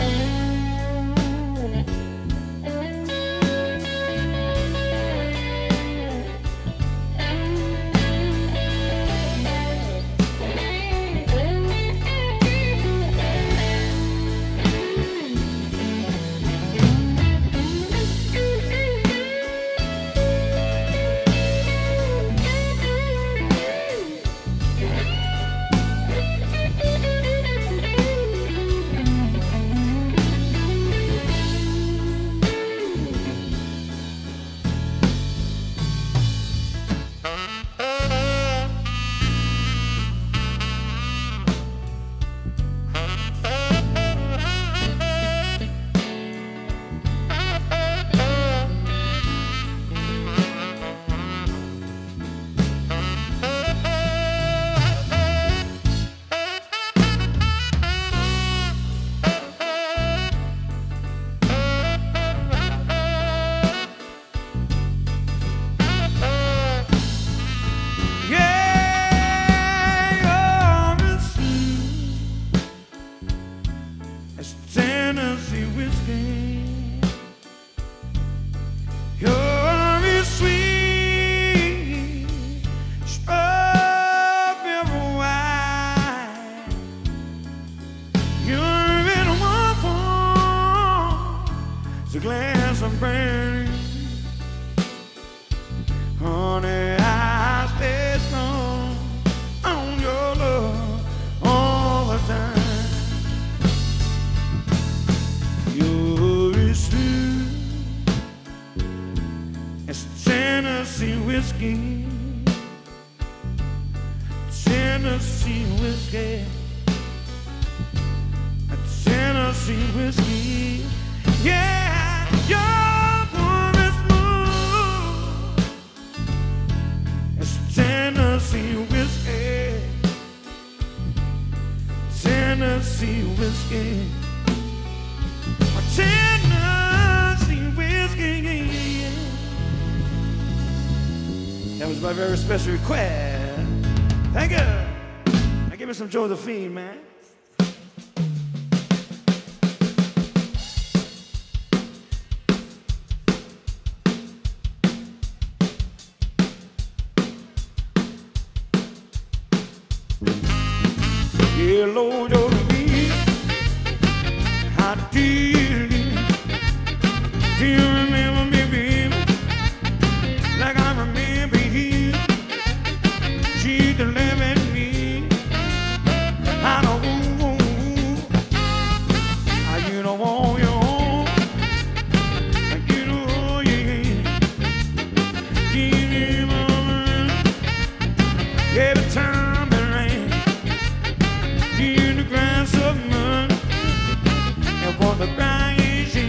It's Tennessee whiskey. You're sweet, strawberry wine. You're in one form, it's a glass of brandy. Honey, I stay strong on your love all the time. You're sweet. It's Tennessee whiskey, Tennessee whiskey, Tennessee whiskey. Yeah, your warm and smooth. It's Tennessee whiskey, Tennessee whiskey, Tennessee whiskey. That was my very special request. Thank you. Now give me some Josephine, man. Hello, Josephine. How do you do? Do you remember me, baby? Like I remember you. She delivered me. I don't you don't want your own. You know, yeah. Every time it rains, in the grass of mud, and for the crying she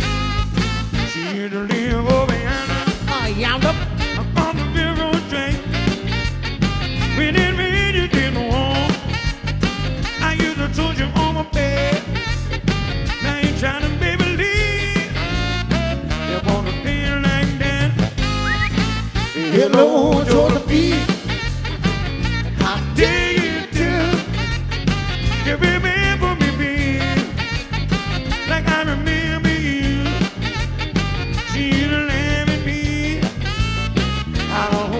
to live over yonder. On the railroad train, when it rained, you didn't want. I used to told you on my bed. Now you trying to make believe you want to feel like that. Hello, Josephine. How dare you do? You remember me, baby, like I remember you. She loved me. I don't.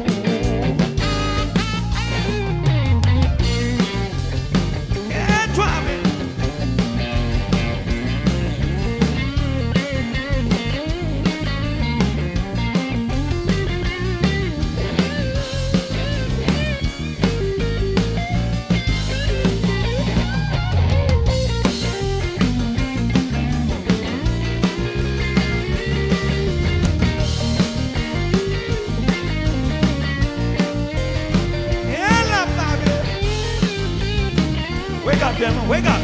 Yeah, try me. Wake up, Denver, wake up.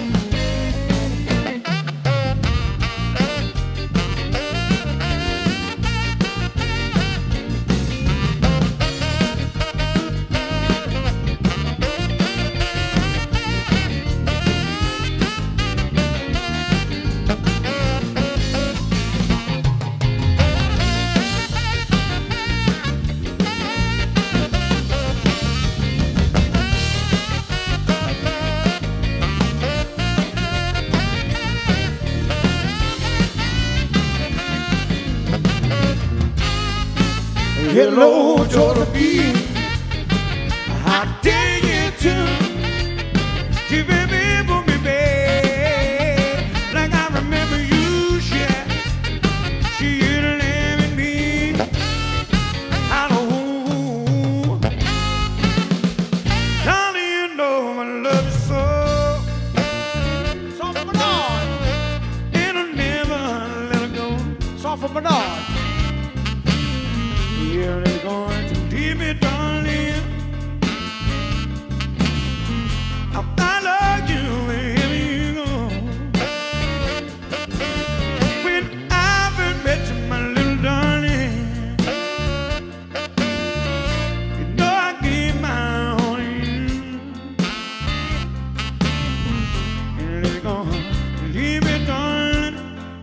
Hello, Josephine. How dare you to? You remember me, babe, like I remember you. She loving me. I don't. Darling, you know I love you so. Soft Bernard. And I'll never let her go. Soft Bernard. You're going to leave me, darling. I'll follow you wherever you go. When I've met you, my little darling, you know I gave my all to you. And you're going to leave me, darling.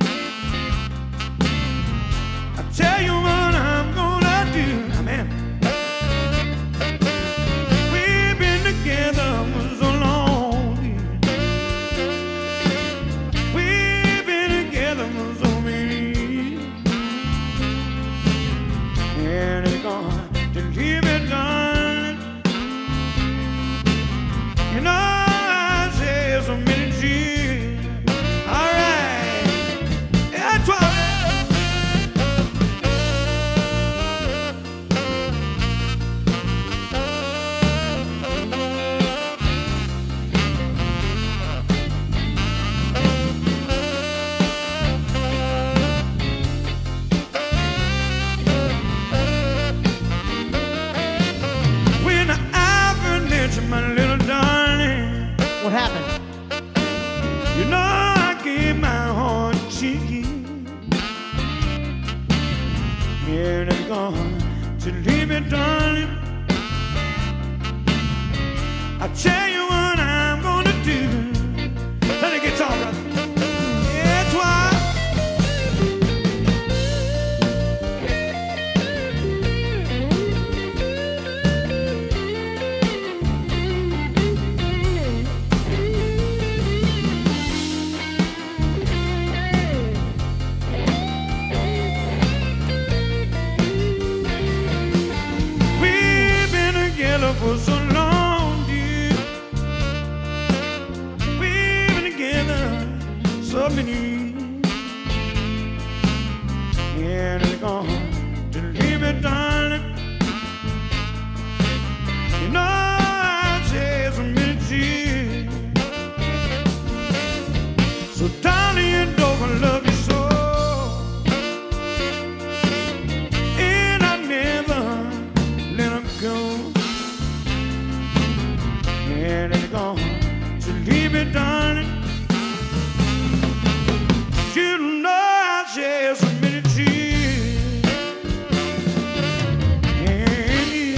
I tell you what I'm gonna do. Amen. We've been together for so long. You know I gave my heart cheeky. Yeah, and it's gone to leave me, darling. I tell you what I'm gonna do. Let it get on, brother. Yeah, that's why. We've been together for so long, dear. We've been together so many years. And it's gone to leave me, darling. You know I shed so many tears. So darling, you know I love you so. And I never let her go. And it's gone to leave me, darling. You know I shed so many tears. And you.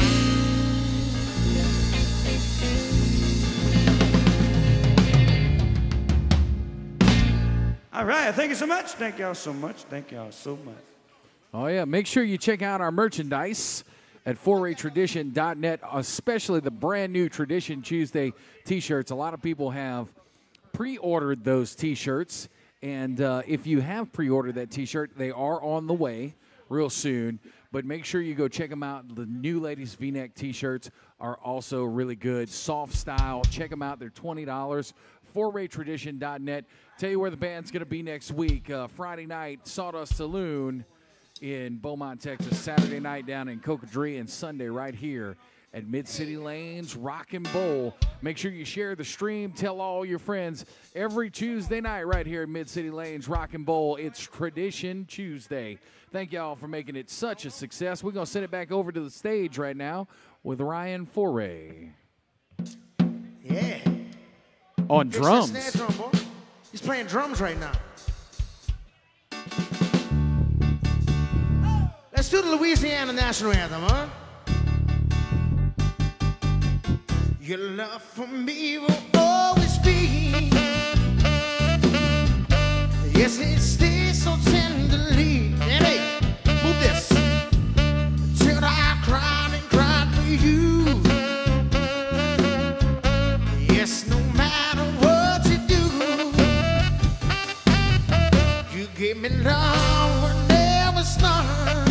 All right, thank you so much. Thank y'all so much. Thank y'all so much. Oh, yeah. Make sure you check out our merchandise at 4atradition.net, especially the brand new Tradition Tuesday T-shirts. A lot of people have pre-ordered those T-shirts, and if you have pre-ordered that T-shirt, they are on the way real soon. But make sure you go check them out. The new ladies V-neck T-shirts are also really good, soft style. Check them out. They're $20. 4atradition.net. Tell you where the band's going to be next week. Friday night, Sawdust Saloon in Beaumont, Texas. Saturday night down in Cocodrie, and Sunday right here at Mid-City Lanes Rock and Bowl. Make sure you share the stream. Tell all your friends. Every Tuesday night right here at Mid-City Lanes Rock and Bowl, it's Tradition Tuesday. Thank y'all for making it such a success. We're going to send it back over to the stage right now with Ryan Foray. Yeah. On Fix that drums. snare drum, boy. He's playing drums right now. Let's do the Louisiana National Anthem, huh? Your love for me will always be. Yes, it stays so tenderly. And hey, move this. Till I cried and cried for you. Yes, no matter what you do, you gave me love when there was none.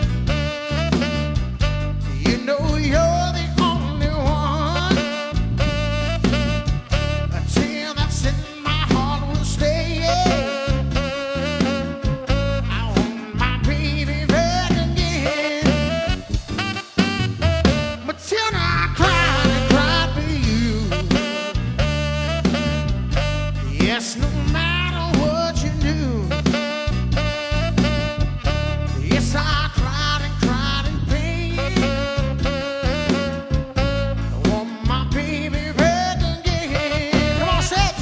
You know you're the only one. Until that's in my heart will stay. I want my baby back again. But till I cried and cried for you. Yes, no matter what you do. Yes, I cried and cried in pain. I want my baby back again. Come on, say it.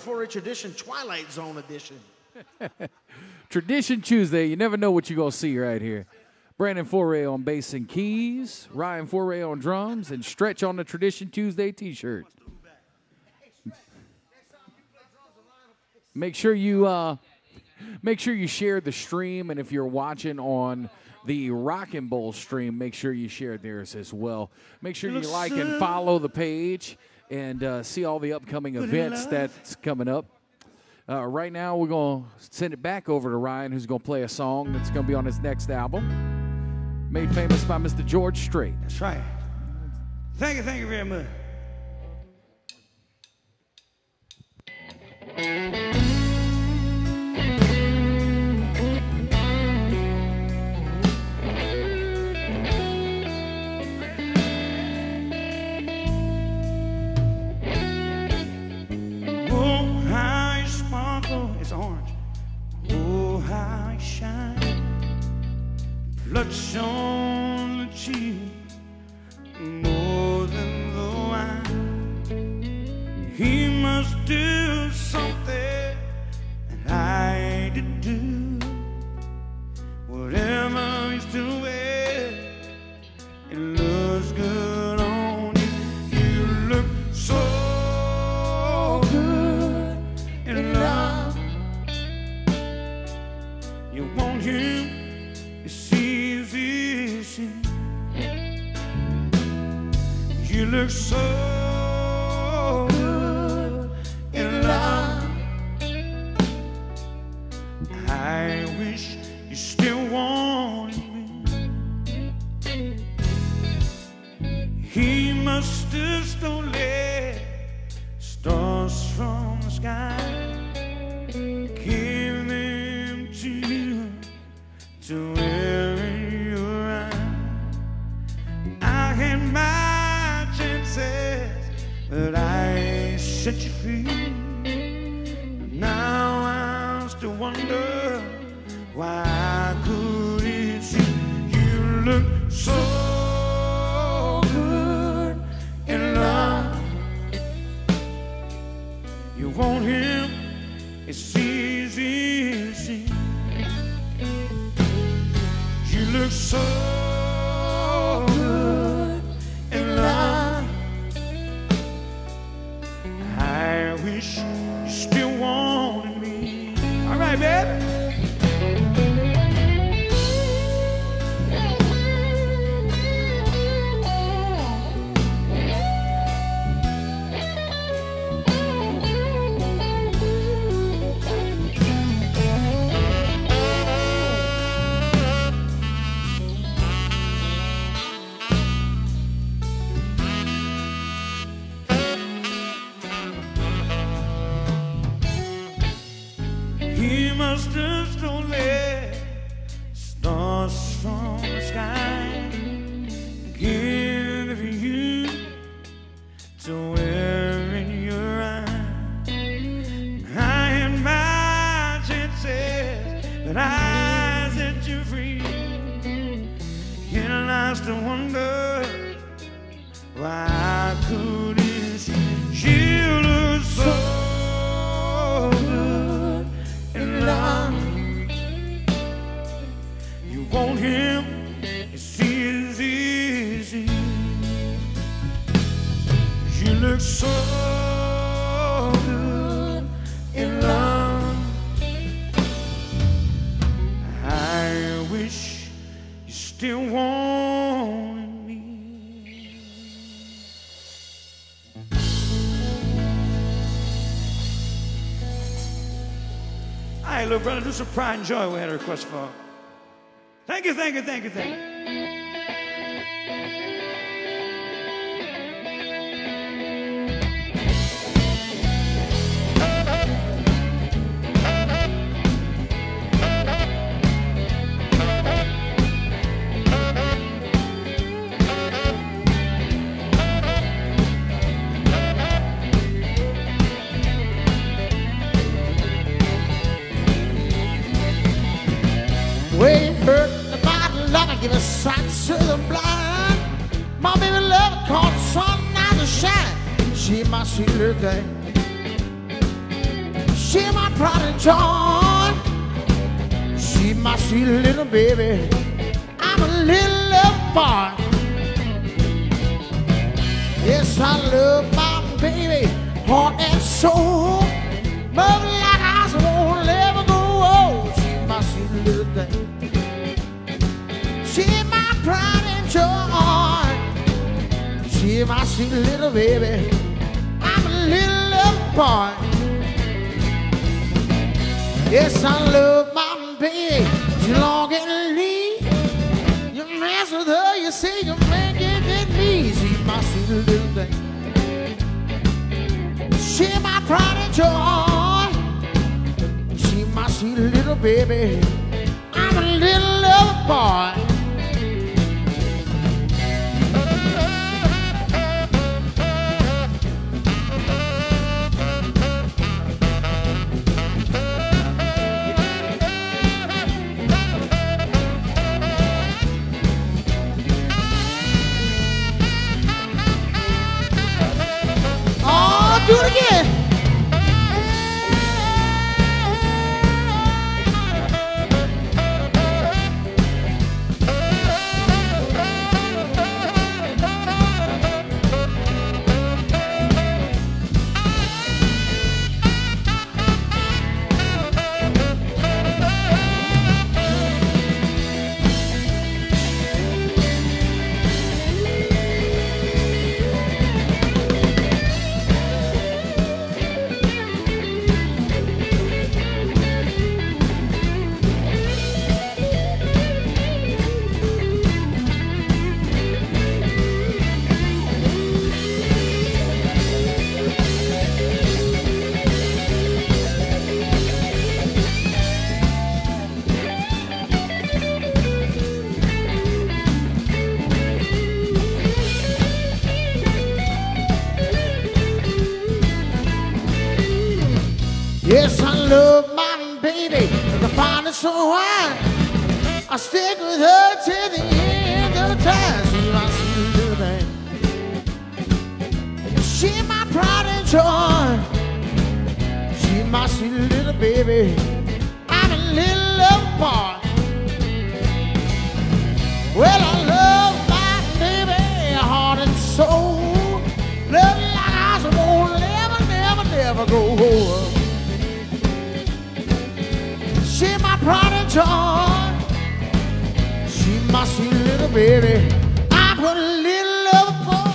4A Tradition Twilight Zone edition. Tradition Tuesday. You never know what you're going to see right here. Brandon Foray on bass and keys, Ryan Foray on drums, and Stretch on the Tradition Tuesday t-shirt. Make sure you share the stream, and if you're watching on the Rockin' Bowl stream, make sure you share theirs as well. Make sure you like and follow the page and see all the upcoming events that's coming up. Right now, we're going to send it back over to Ryan, who's going to play a song that's going to be on his next album, made famous by Mr. George Strait. That's right. Thank you very much. Oh, how you sparkle, it's orange. Oh, how you shine. Blood's on the cheek, more than the wine. He must do something that I didn't do. Whatever he's doing, it looks good on you. You look so good in love. You want him, you see his vision. You look so good in love. I wish you still wanted me. He must have stolen stars from the sky, give them to you to wear in your eye. I had my chances, but I set you free. Now I still wonder why I couldn't see. You look so good in love. You want him, it's easy. You look so good in love. I wish you still wanted me. All right, baby. He must have stolen stars from the sky, give you to wear in your eye. I had my chances, but I set you free. And I still wonder why I couldn't see. You look so good in love. You want him, it's easy. You look so good in love. I wish you still wanted me. All right, little brother, do some pride and joy we had a request for. Thank you. We hurt the bottle love and give a sight to the blind. My baby love caught the sun out to shine. She must see her day. She my pride and joy. She my sweet little baby. I'm a little love boy. Yes, I love my baby, heart and soul. Love like I won't ever go old. She my sweet little thing. She my pride and joy. She my sweet little baby. I'm a little love boy. Yes, I love my baby. She long and lean. You mess with her, you say you make it at me. She my sweet little thing. She my pride and joy. She my sweet little baby. I'm a little love boy. Do it again. Yes, I love my baby, the finest so wine. I stick with her till the end of time. She's my sweet little thing. She my pride and joy. She my sweet little baby. I'm a little love boy. Well, I love my baby, heart and soul. Love like I won't never go over. She my pride and joy. She my sweet little baby. I'm a little love boy.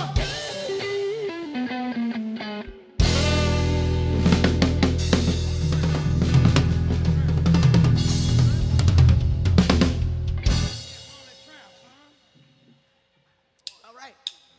All right.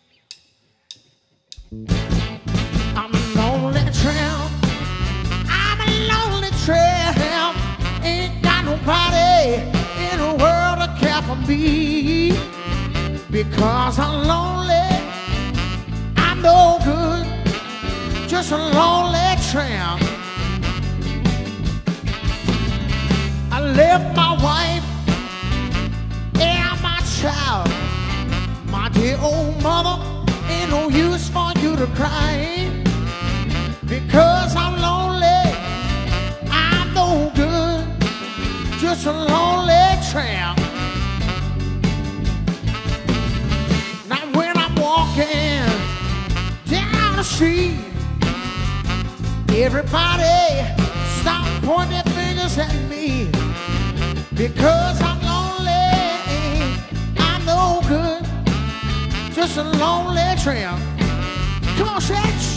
I'm a lonely tramp. I'm a lonely tramp. Ain't got nobody in the world to care for me. Because I'm lonely, I'm no good, just a lonely tramp. I left my wife and my child. My dear old mother, ain't no use for you to cry. Because I'm lonely, I'm no good, just a lonely tramp. Now when I'm walking down the street, everybody stop pointing their fingers at me. Because I'm lonely, I'm no good, just a lonely tramp. Come on, Stretch.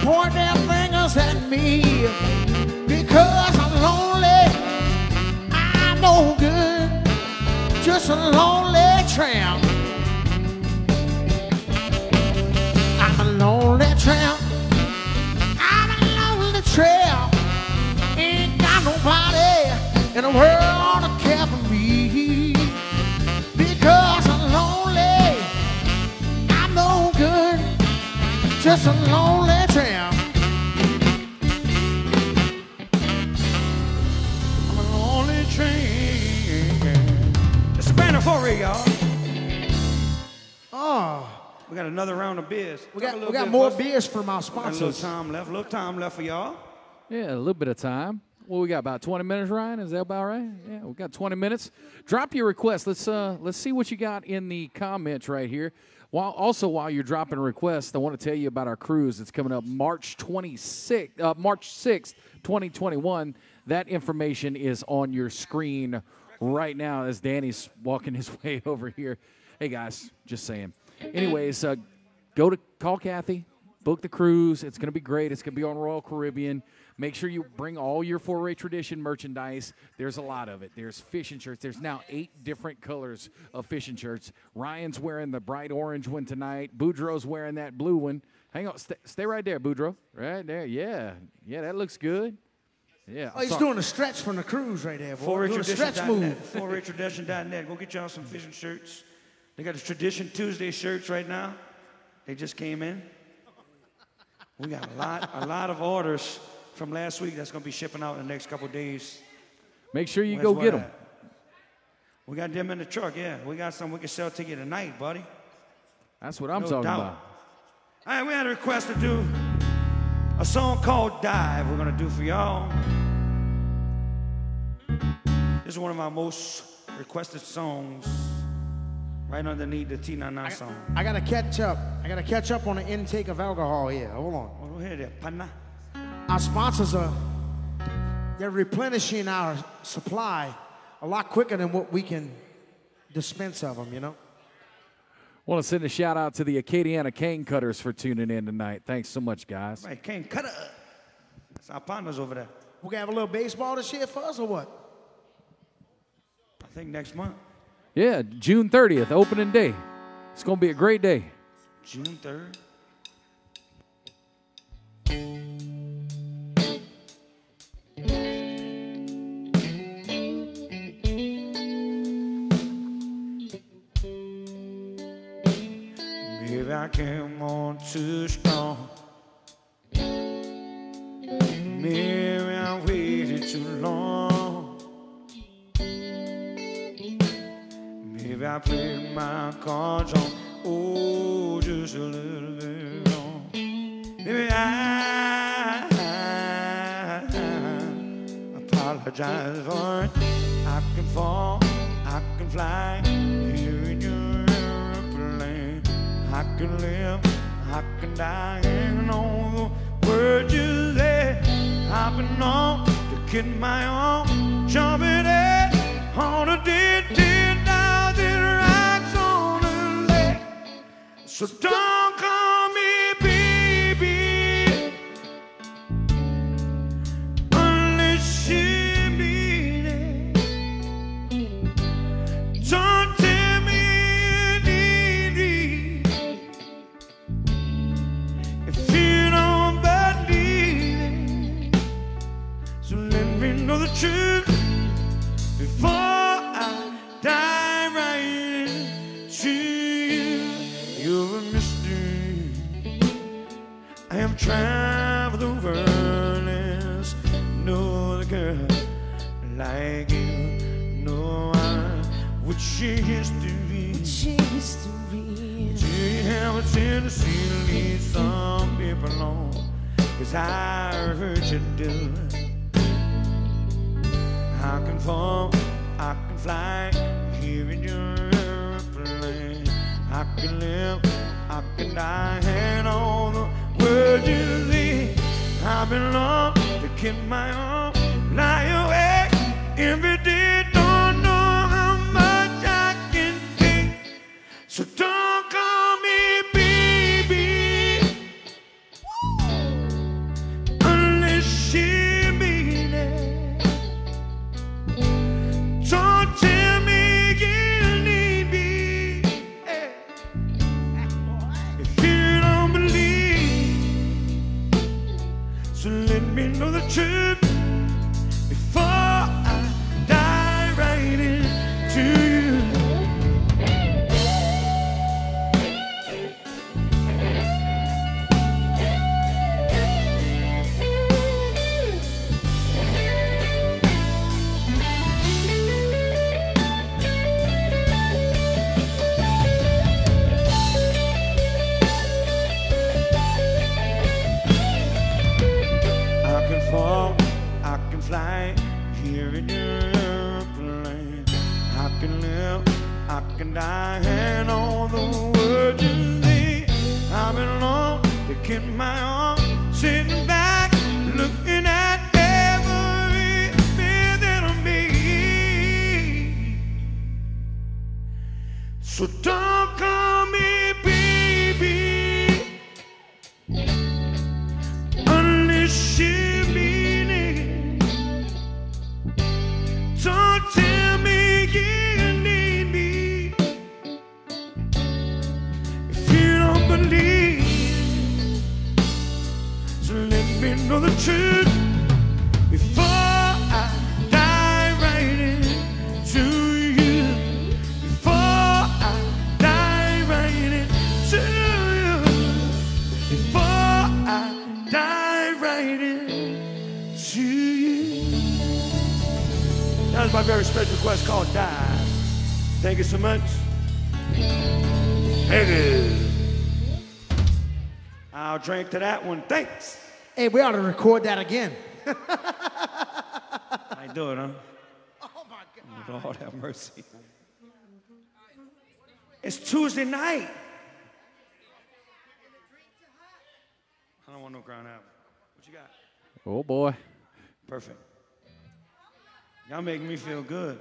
point their fingers at me because I'm lonely. I'm no good, just a lonely tramp. I'm a lonely tramp. I'm a lonely tramp. Ain't got nobody in the world to care for me because I'm lonely. I'm no good, just a lonely tramp. I'm a lonely tramp. It's a band of 4A, y'all. Oh, We got another round of beers. we Talk a little got bit more for us. beers from our Got a little sponsors. time left for y'all. Yeah, a little bit of time. Well, we got about 20 minutes, Ryan. Is that about right? Yeah, we got 20 minutes. Drop your request. Let's see what you got in the comments right here. While you're dropping a request, I want to tell you about our cruise. It's coming up March 6th, 2021. That information is on your screen right now as Danny's walking his way over here. Hey guys, just saying. Anyways, call Kathy, book the cruise. It's going to be great. It's going to be on Royal Caribbean. Make sure you bring all your 4A Tradition merchandise. There's a lot of it. There's fishing shirts. There's now 8 different colors of fishing shirts. Ryan's wearing the bright orange one tonight. Boudreaux's wearing that blue one. Hang on. Stay right there, Boudreaux. Right there. Yeah. Yeah, that looks good. Yeah. Oh, he's doing a stretch from the cruise right there, boy. Doing a stretch move. 4atradition.net. Go get y'all some fishing shirts. They got the Tradition Tuesday shirts right now. They just came in. We got a lot of orders from last week that's going to be shipping out in the next couple of days. Make sure you Where's go what get them. at? We got them in the truck, yeah. We got some we can sell to you tonight, buddy. That's what I'm No talking doubt. about. All right, we had a request to do a song called Dive we're going to do for y'all. This is one of our most requested songs, right underneath the T99 song. I gotta catch up. I gotta catch up on the intake of alcohol here. Hold on. Oh, go ahead there, partner. Our sponsors they're replenishing our supply a lot quicker than what we can dispense of them, you know? Want to send a shout out to the Acadiana Cane Cutters for tuning in tonight. Thanks so much, guys. Right, Kane Cutter. That's our partners over there. We're gonna have a little baseball this year for us or what? I think next month, Yeah, June 30th, opening day. It's going to be a great day. June 3rd. Maybe I came on too strong. Maybe I waited too long. Maybe I played my cards on, oh, just a little bit wrong. Maybe I apologize for it. I can fall, I can fly, here in your airplane. I can live, I can die, hanging on the words you say. I've been on to kid my own, jumping at on a dead down the rocks on the lake. So don't call me baby unless you mean it. Don't tell me you need me if you don't believe it. So let me know the truth before I die right to you. You're a mystery. I have traveled the world and no other girl like you. No, I would share history. Do you have a tendency to leave some people alone? 'Cause I heard you do. I can fall, I can fly, here in your airplane. I can live, I can die, and all the words you leave. I belong to keep my own, lie awake every day. Don't know how much I can take, so don't call me baby me know the truth before I die right into you. I can fly here in your airplane. I can live, I can die, and all the words you say. I've been alone, picking my arm, sitting back, looking at every bit of me. So don't call me baby unless you mean it. Don't tell me you need me if you don't believe. So let me know the truth before I die right into you. Before I die right into you. Before I die right into you. That was my very special request called Die. Thank you so much. Thank you. I'll drink to that one. Thanks. Hey, we ought to record that again. I do it, huh? Oh my God. Lord have mercy. It's Tuesday night. I don't want no Crown Apple. What you got? Oh, boy. Perfect. Y'all making me feel good.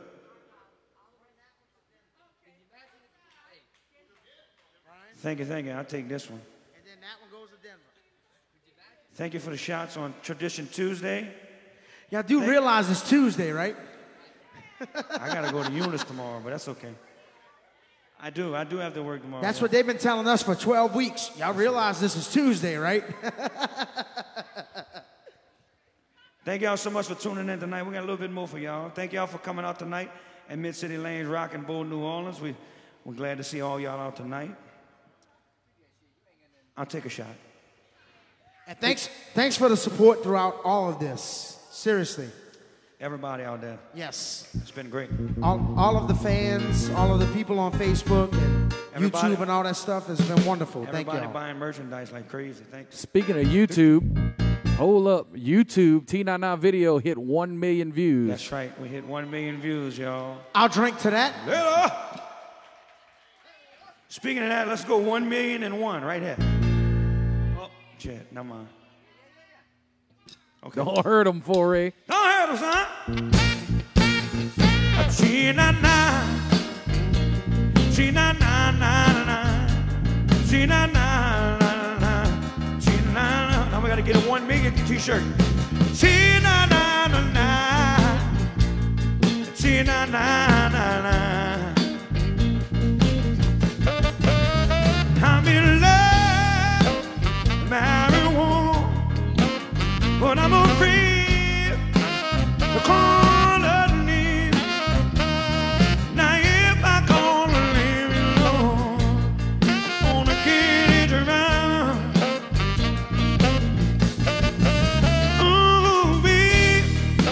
Thank you, thank you. I'll take this one. And then that one goes to Denver. Thank you for the shots on Tradition Tuesday. Y'all do realize it's Tuesday, right? I gotta go to Eunice tomorrow, but that's okay. I do have to work tomorrow. That's what they've been telling us for 12 weeks. Y'all realize this is Tuesday, right? Thank y'all so much for tuning in tonight. We got a little bit more for y'all. Thank y'all for coming out tonight at Mid-City Lanes Rock and Bowl, New Orleans. We're glad to see all y'all out tonight. I'll take a shot. And thanks for the support throughout all of this. Seriously. Everybody out there. Yes. It's been great. All of the fans, all of the people on Facebook and Everybody- YouTube and all that stuff has been wonderful. Thank Everybody y'all. buying merchandise like crazy. Thanks. Speaking of YouTube, hold up. YouTube, T99 video hit 1 million views. That's right. We hit 1 million views, y'all. I'll drink to that. Later. Speaking of that, let's go 1,000,001 right here. Oh, shit. Never mind. Okay. Don't hurt him, Foray. Don't hurt him, son. G-na-na. G-na-na-na-na. G-na-na-na-na. G-na-na. Now we got to get a 1 million t-shirt. G-na-na-na-na. G-na-na-na-na. I'm in love, marijuana, but I'm afraid to call her name. Now if I call her name, Lord, I wanna get it around. Ooh, baby,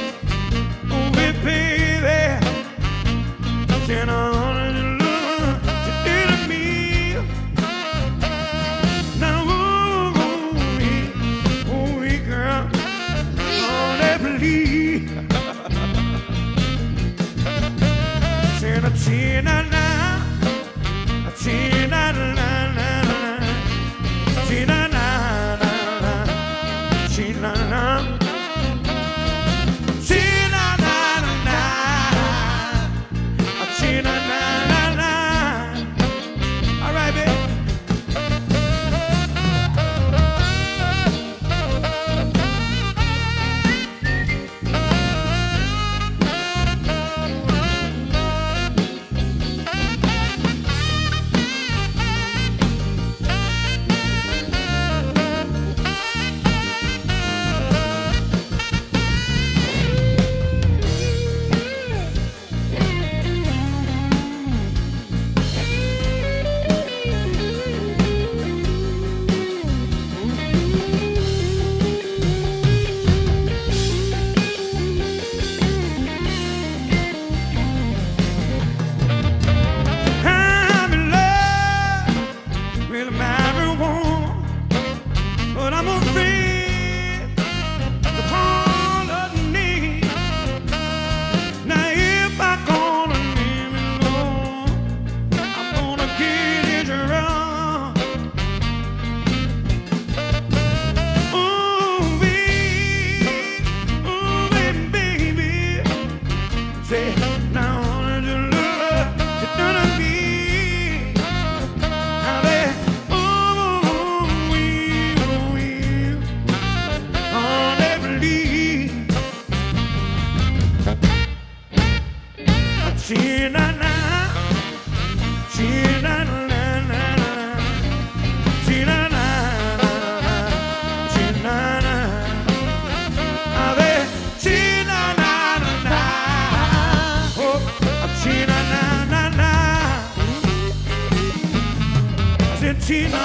baby, then I wanna look you did to me. Now, ooh, girl, She no.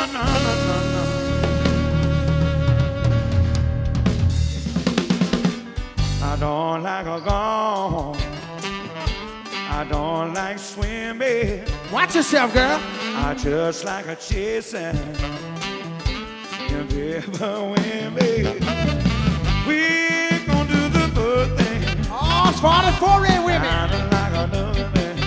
I don't like a gone. I don't like swimming. Watch yourself, girl. I just like a chasing. If you ever win me, we gon' do the good thing. Oh, it's for the foreign women. I don't like another thing.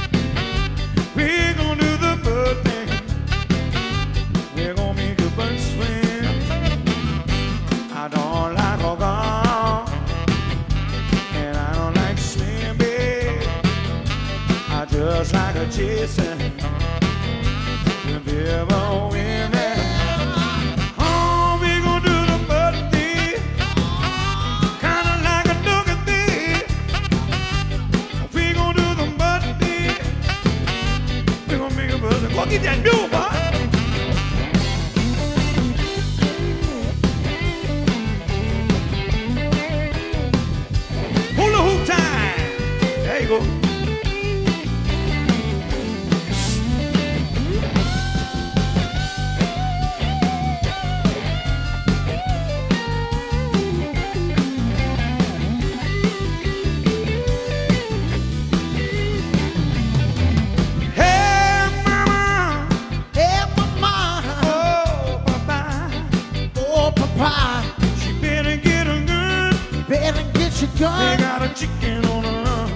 We gon' do the good thing. We're gon' make a bunch swim. I don't like a gone, and I don't like swimming. I just like a chasing. If you ever win me. Go get that new boy. Hula hoop time. There you go. They got a chicken on the run.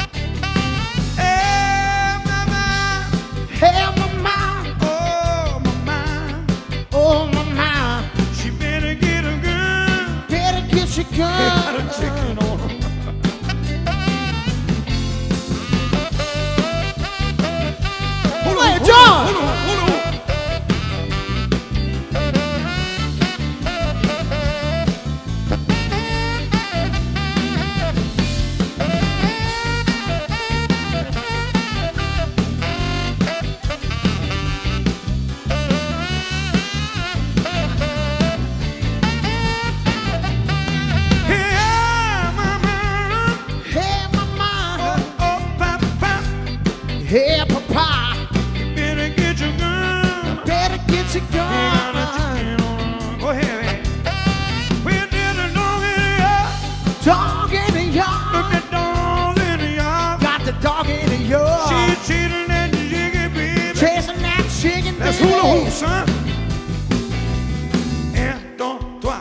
Hey, mama. Hey, mama. Oh, mama. Oh, mama. She better get a gun. Better get your They got a gun. chicken on the run. Hey, John. Hold on. Hey, Papa. You better get your gun. Better get your They got a gun. chicken on the run. Go ahead, man. We did a dog in the yard. Dog in the Look yard. at dog in the yard. Got the dog in the yard. She's cheating and jiggy, baby. Chasing that chicken. That's baby. hula hoop, son. Un, deux, trois.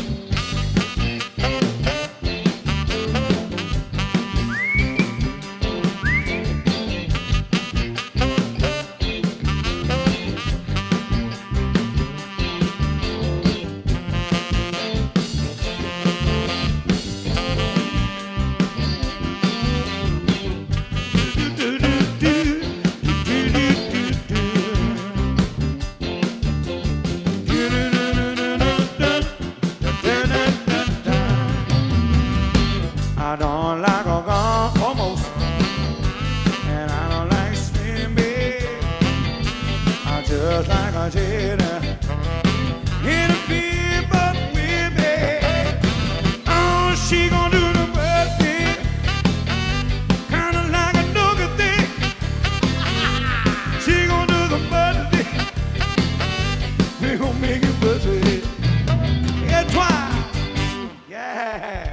I don't like a gun, almost, and I don't like swimming. I just like a cheater. In a bed, but with me. Oh, she gon' do the birthday, kinda like a nugget thing. She gon' do the birthday. We gon' make it birthday. Et toi, yeah.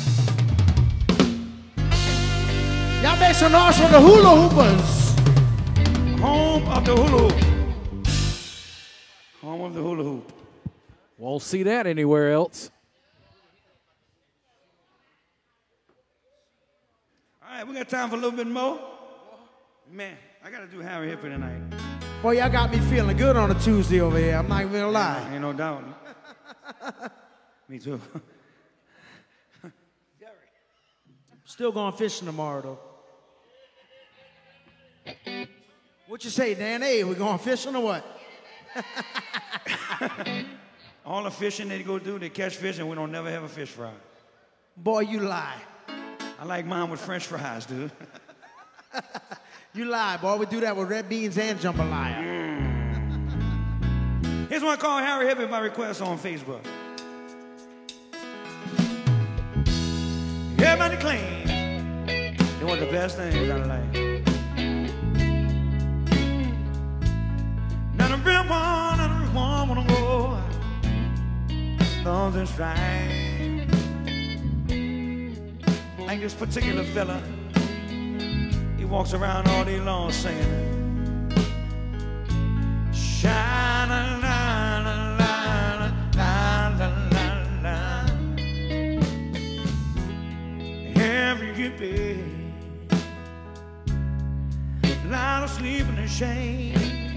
Y'all make some noise for the hula hoopers. Home of the hula hoop. Home of the hula hoop. Won't see that anywhere else. All right, we got time for a little bit more. Man, I got to do Harry Hipper tonight. Boy, y'all got me feeling good on a Tuesday over here. I'm not even gonna lie. Ain't no doubt. Me too. Still going fishing tomorrow, though. What you say, Dan? Hey, we going fishing or what? All the fishing they go do, they catch fish, and we don't never have a fish fry. Boy, you lie. I like mine with French fries, dude. You lie, boy. We do that with red beans and jambalaya. Here's one called Harry Hipper by request on Facebook. Everybody claims they want the best things out of life. None of everyone wanna go. Something's right. Like this particular fella, he walks around all day long singing. Sha-la-la-la-la-la-la-la. Every day, a lot of sleep in the shade.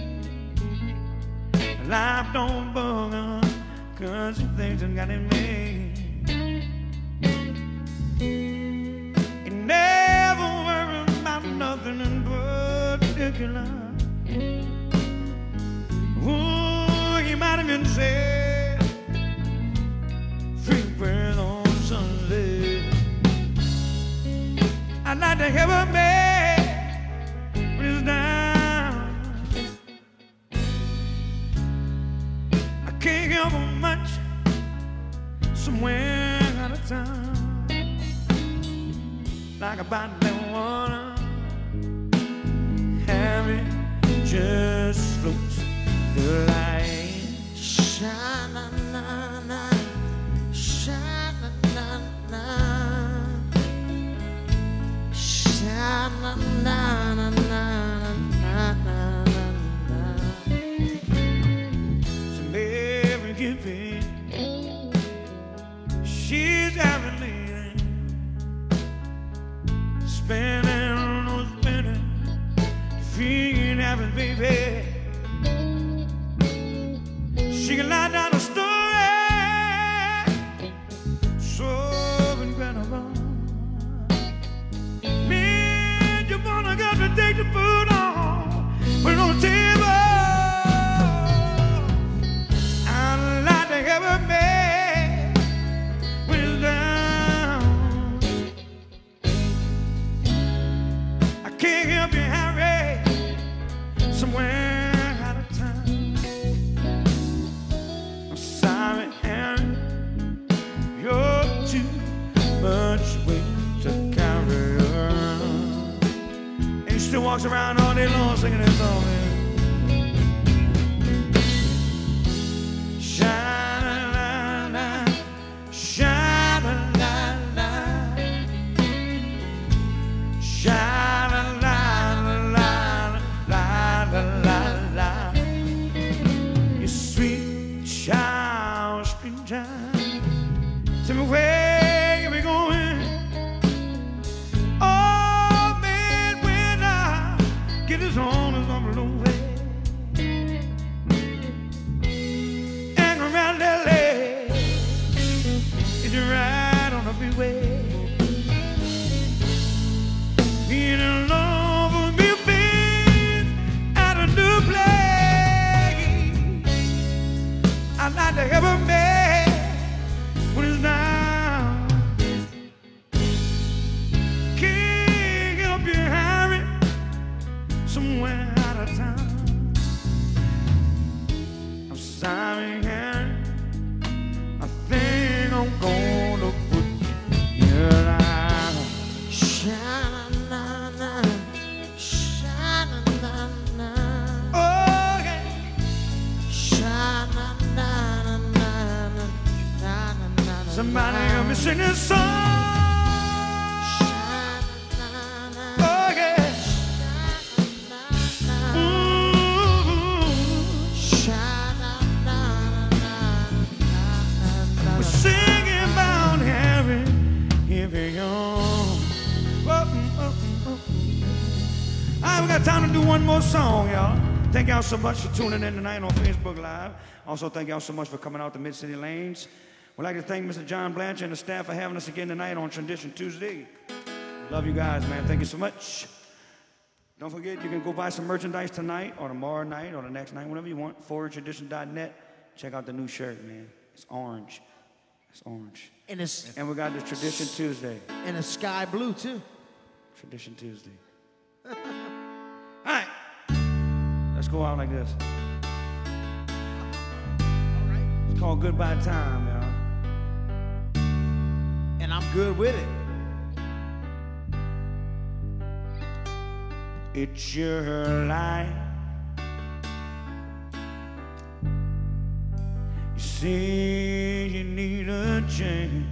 Life don't bug on, 'cause you think you got it made. It never worries about nothing in particular. Ooh, you might even say free bird on Sunday. I'd like to have a man when it's down. I can't help much somewhere out of town. Like a bottle of water, having just floats the light. Sha-na-na-na, sha-na-na-na, sha-na-na-na-na-na-na-na. So Mary giving, she's having leaving, spinning, no spinning, feeding having baby. She can lie down a story so incredible. Man, you wanna go to take the food on, put it on the table. I'd like to have a man when it's down. I can't help you, Harry, somewhere out of town. Sorry, Harry, you're too much weight to carry around. And he still walks around all day long singing that song, man. Sha-la-la-la, sha-la-la-la, sha-la-la-la-la-la-la. You sweet child, springtime. Tell me where you be going. Oh man, when I get his on his umbrella way, hang around LA, get you right on the freeway. Being in love with me, face out of new place. I'd like to have a man when it's down. Can't help you, Harry, somewhere out of town. I'm sorry, Harry, I think I'm gonna put you out. Sha-na-na-na, sha-na-na-na, Oh, yeah. sha-na-na-na-na-na-na-na. Somebody help me sing this song. Sha-na-na-na, Oh, yeah. sha-na-na-na, Ooh. sha-na-na-na-na-na-na. We're singing about Harry, here we go. All right, we got time to do one more song, y'all. Thank y'all so much for tuning in tonight on Facebook Live. Also, thank y'all so much for coming out to Mid-City Lanes. We'd like to thank Mr. John Blanchard and the staff for having us again tonight on Tradition Tuesday. Love you guys, man. Thank you so much. Don't forget, you can go buy some merchandise tonight or tomorrow night or the next night, whenever you want. forwardtradition.net. Check out the new shirt, man. It's orange. It's orange. And it's And we got this Tradition Tuesday. in a sky blue too. Tradition Tuesday. All right. Let's go out like this. It's called Goodbye Time, y'all. And I'm good with it. It's your life, say you need a change.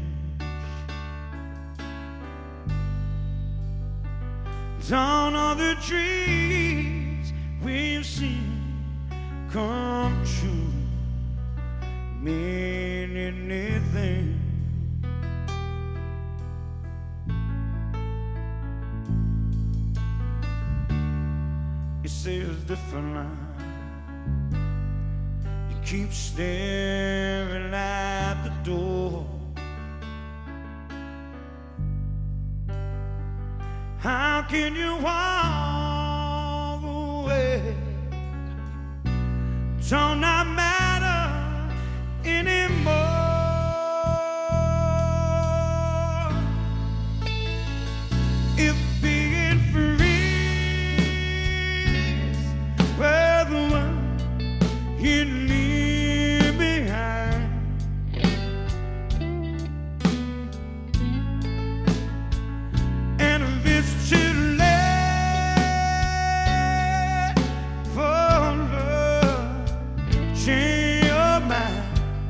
Down all the dreams we've seen come true, mean anything. You say it's different line. You keep staring at the door. How can you walk away? Don't not matter anymore. If being free were the one you leave behind, and if it's too late for love, change your mind.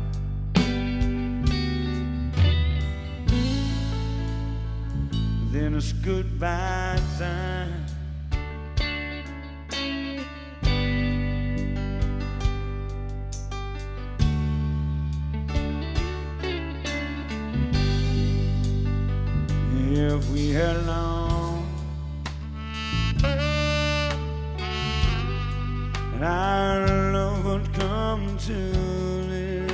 Then it's goodbye time. If we had known that our love would come to this,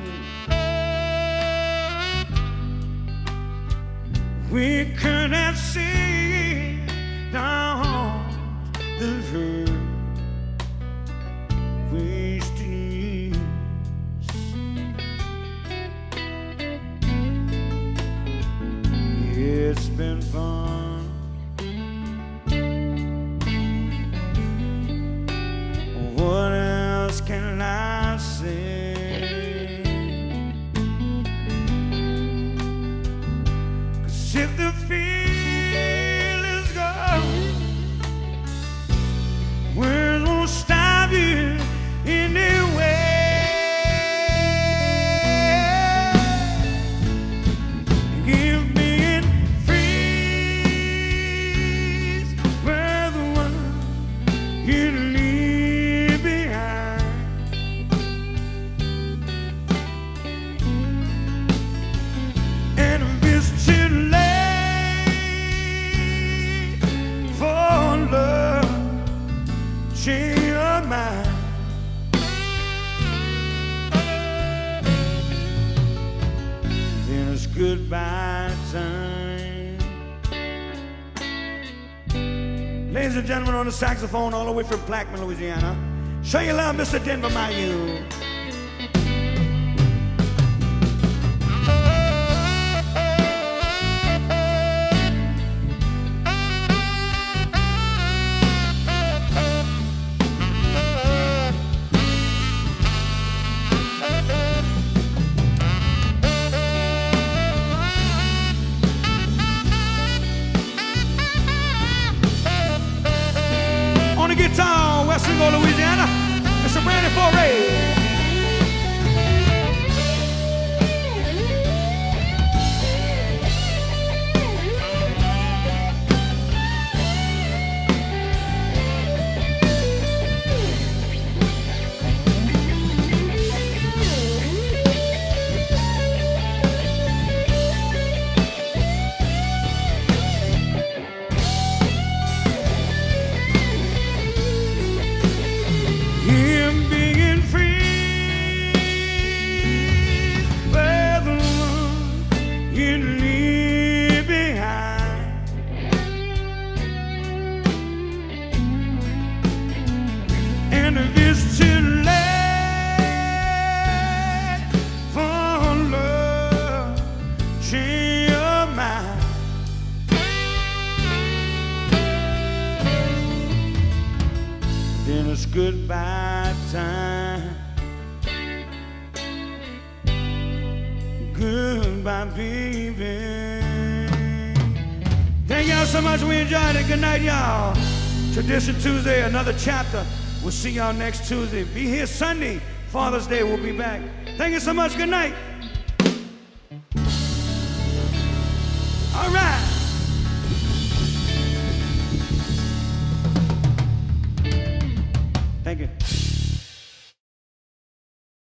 we could have seen down the road wasted years. It's been fun. What else can I say? 'Cause if the feel is gone, words won't stop you anyway. Give me you leave behind, and if it's too late for love, change your mind. Then it's goodbye time. Ladies and gentlemen, on the saxophone, all the way from Plaquemine, Louisiana, show your love, Mr. Denver Mayhew. On the guitar, West Ringo, Louisiana, Mr. Brandon Foray. Him being free, where the one you leave behind, and if it's too late for love, change your mind. Then it's goodbye time. Goodbye, baby. Thank y'all so much. We enjoyed it. Good night, y'all. Tradition Tuesday, another chapter. We'll see y'all next Tuesday. Be here Sunday Father's Day, we'll be back. Thank you so much. Good night. All right.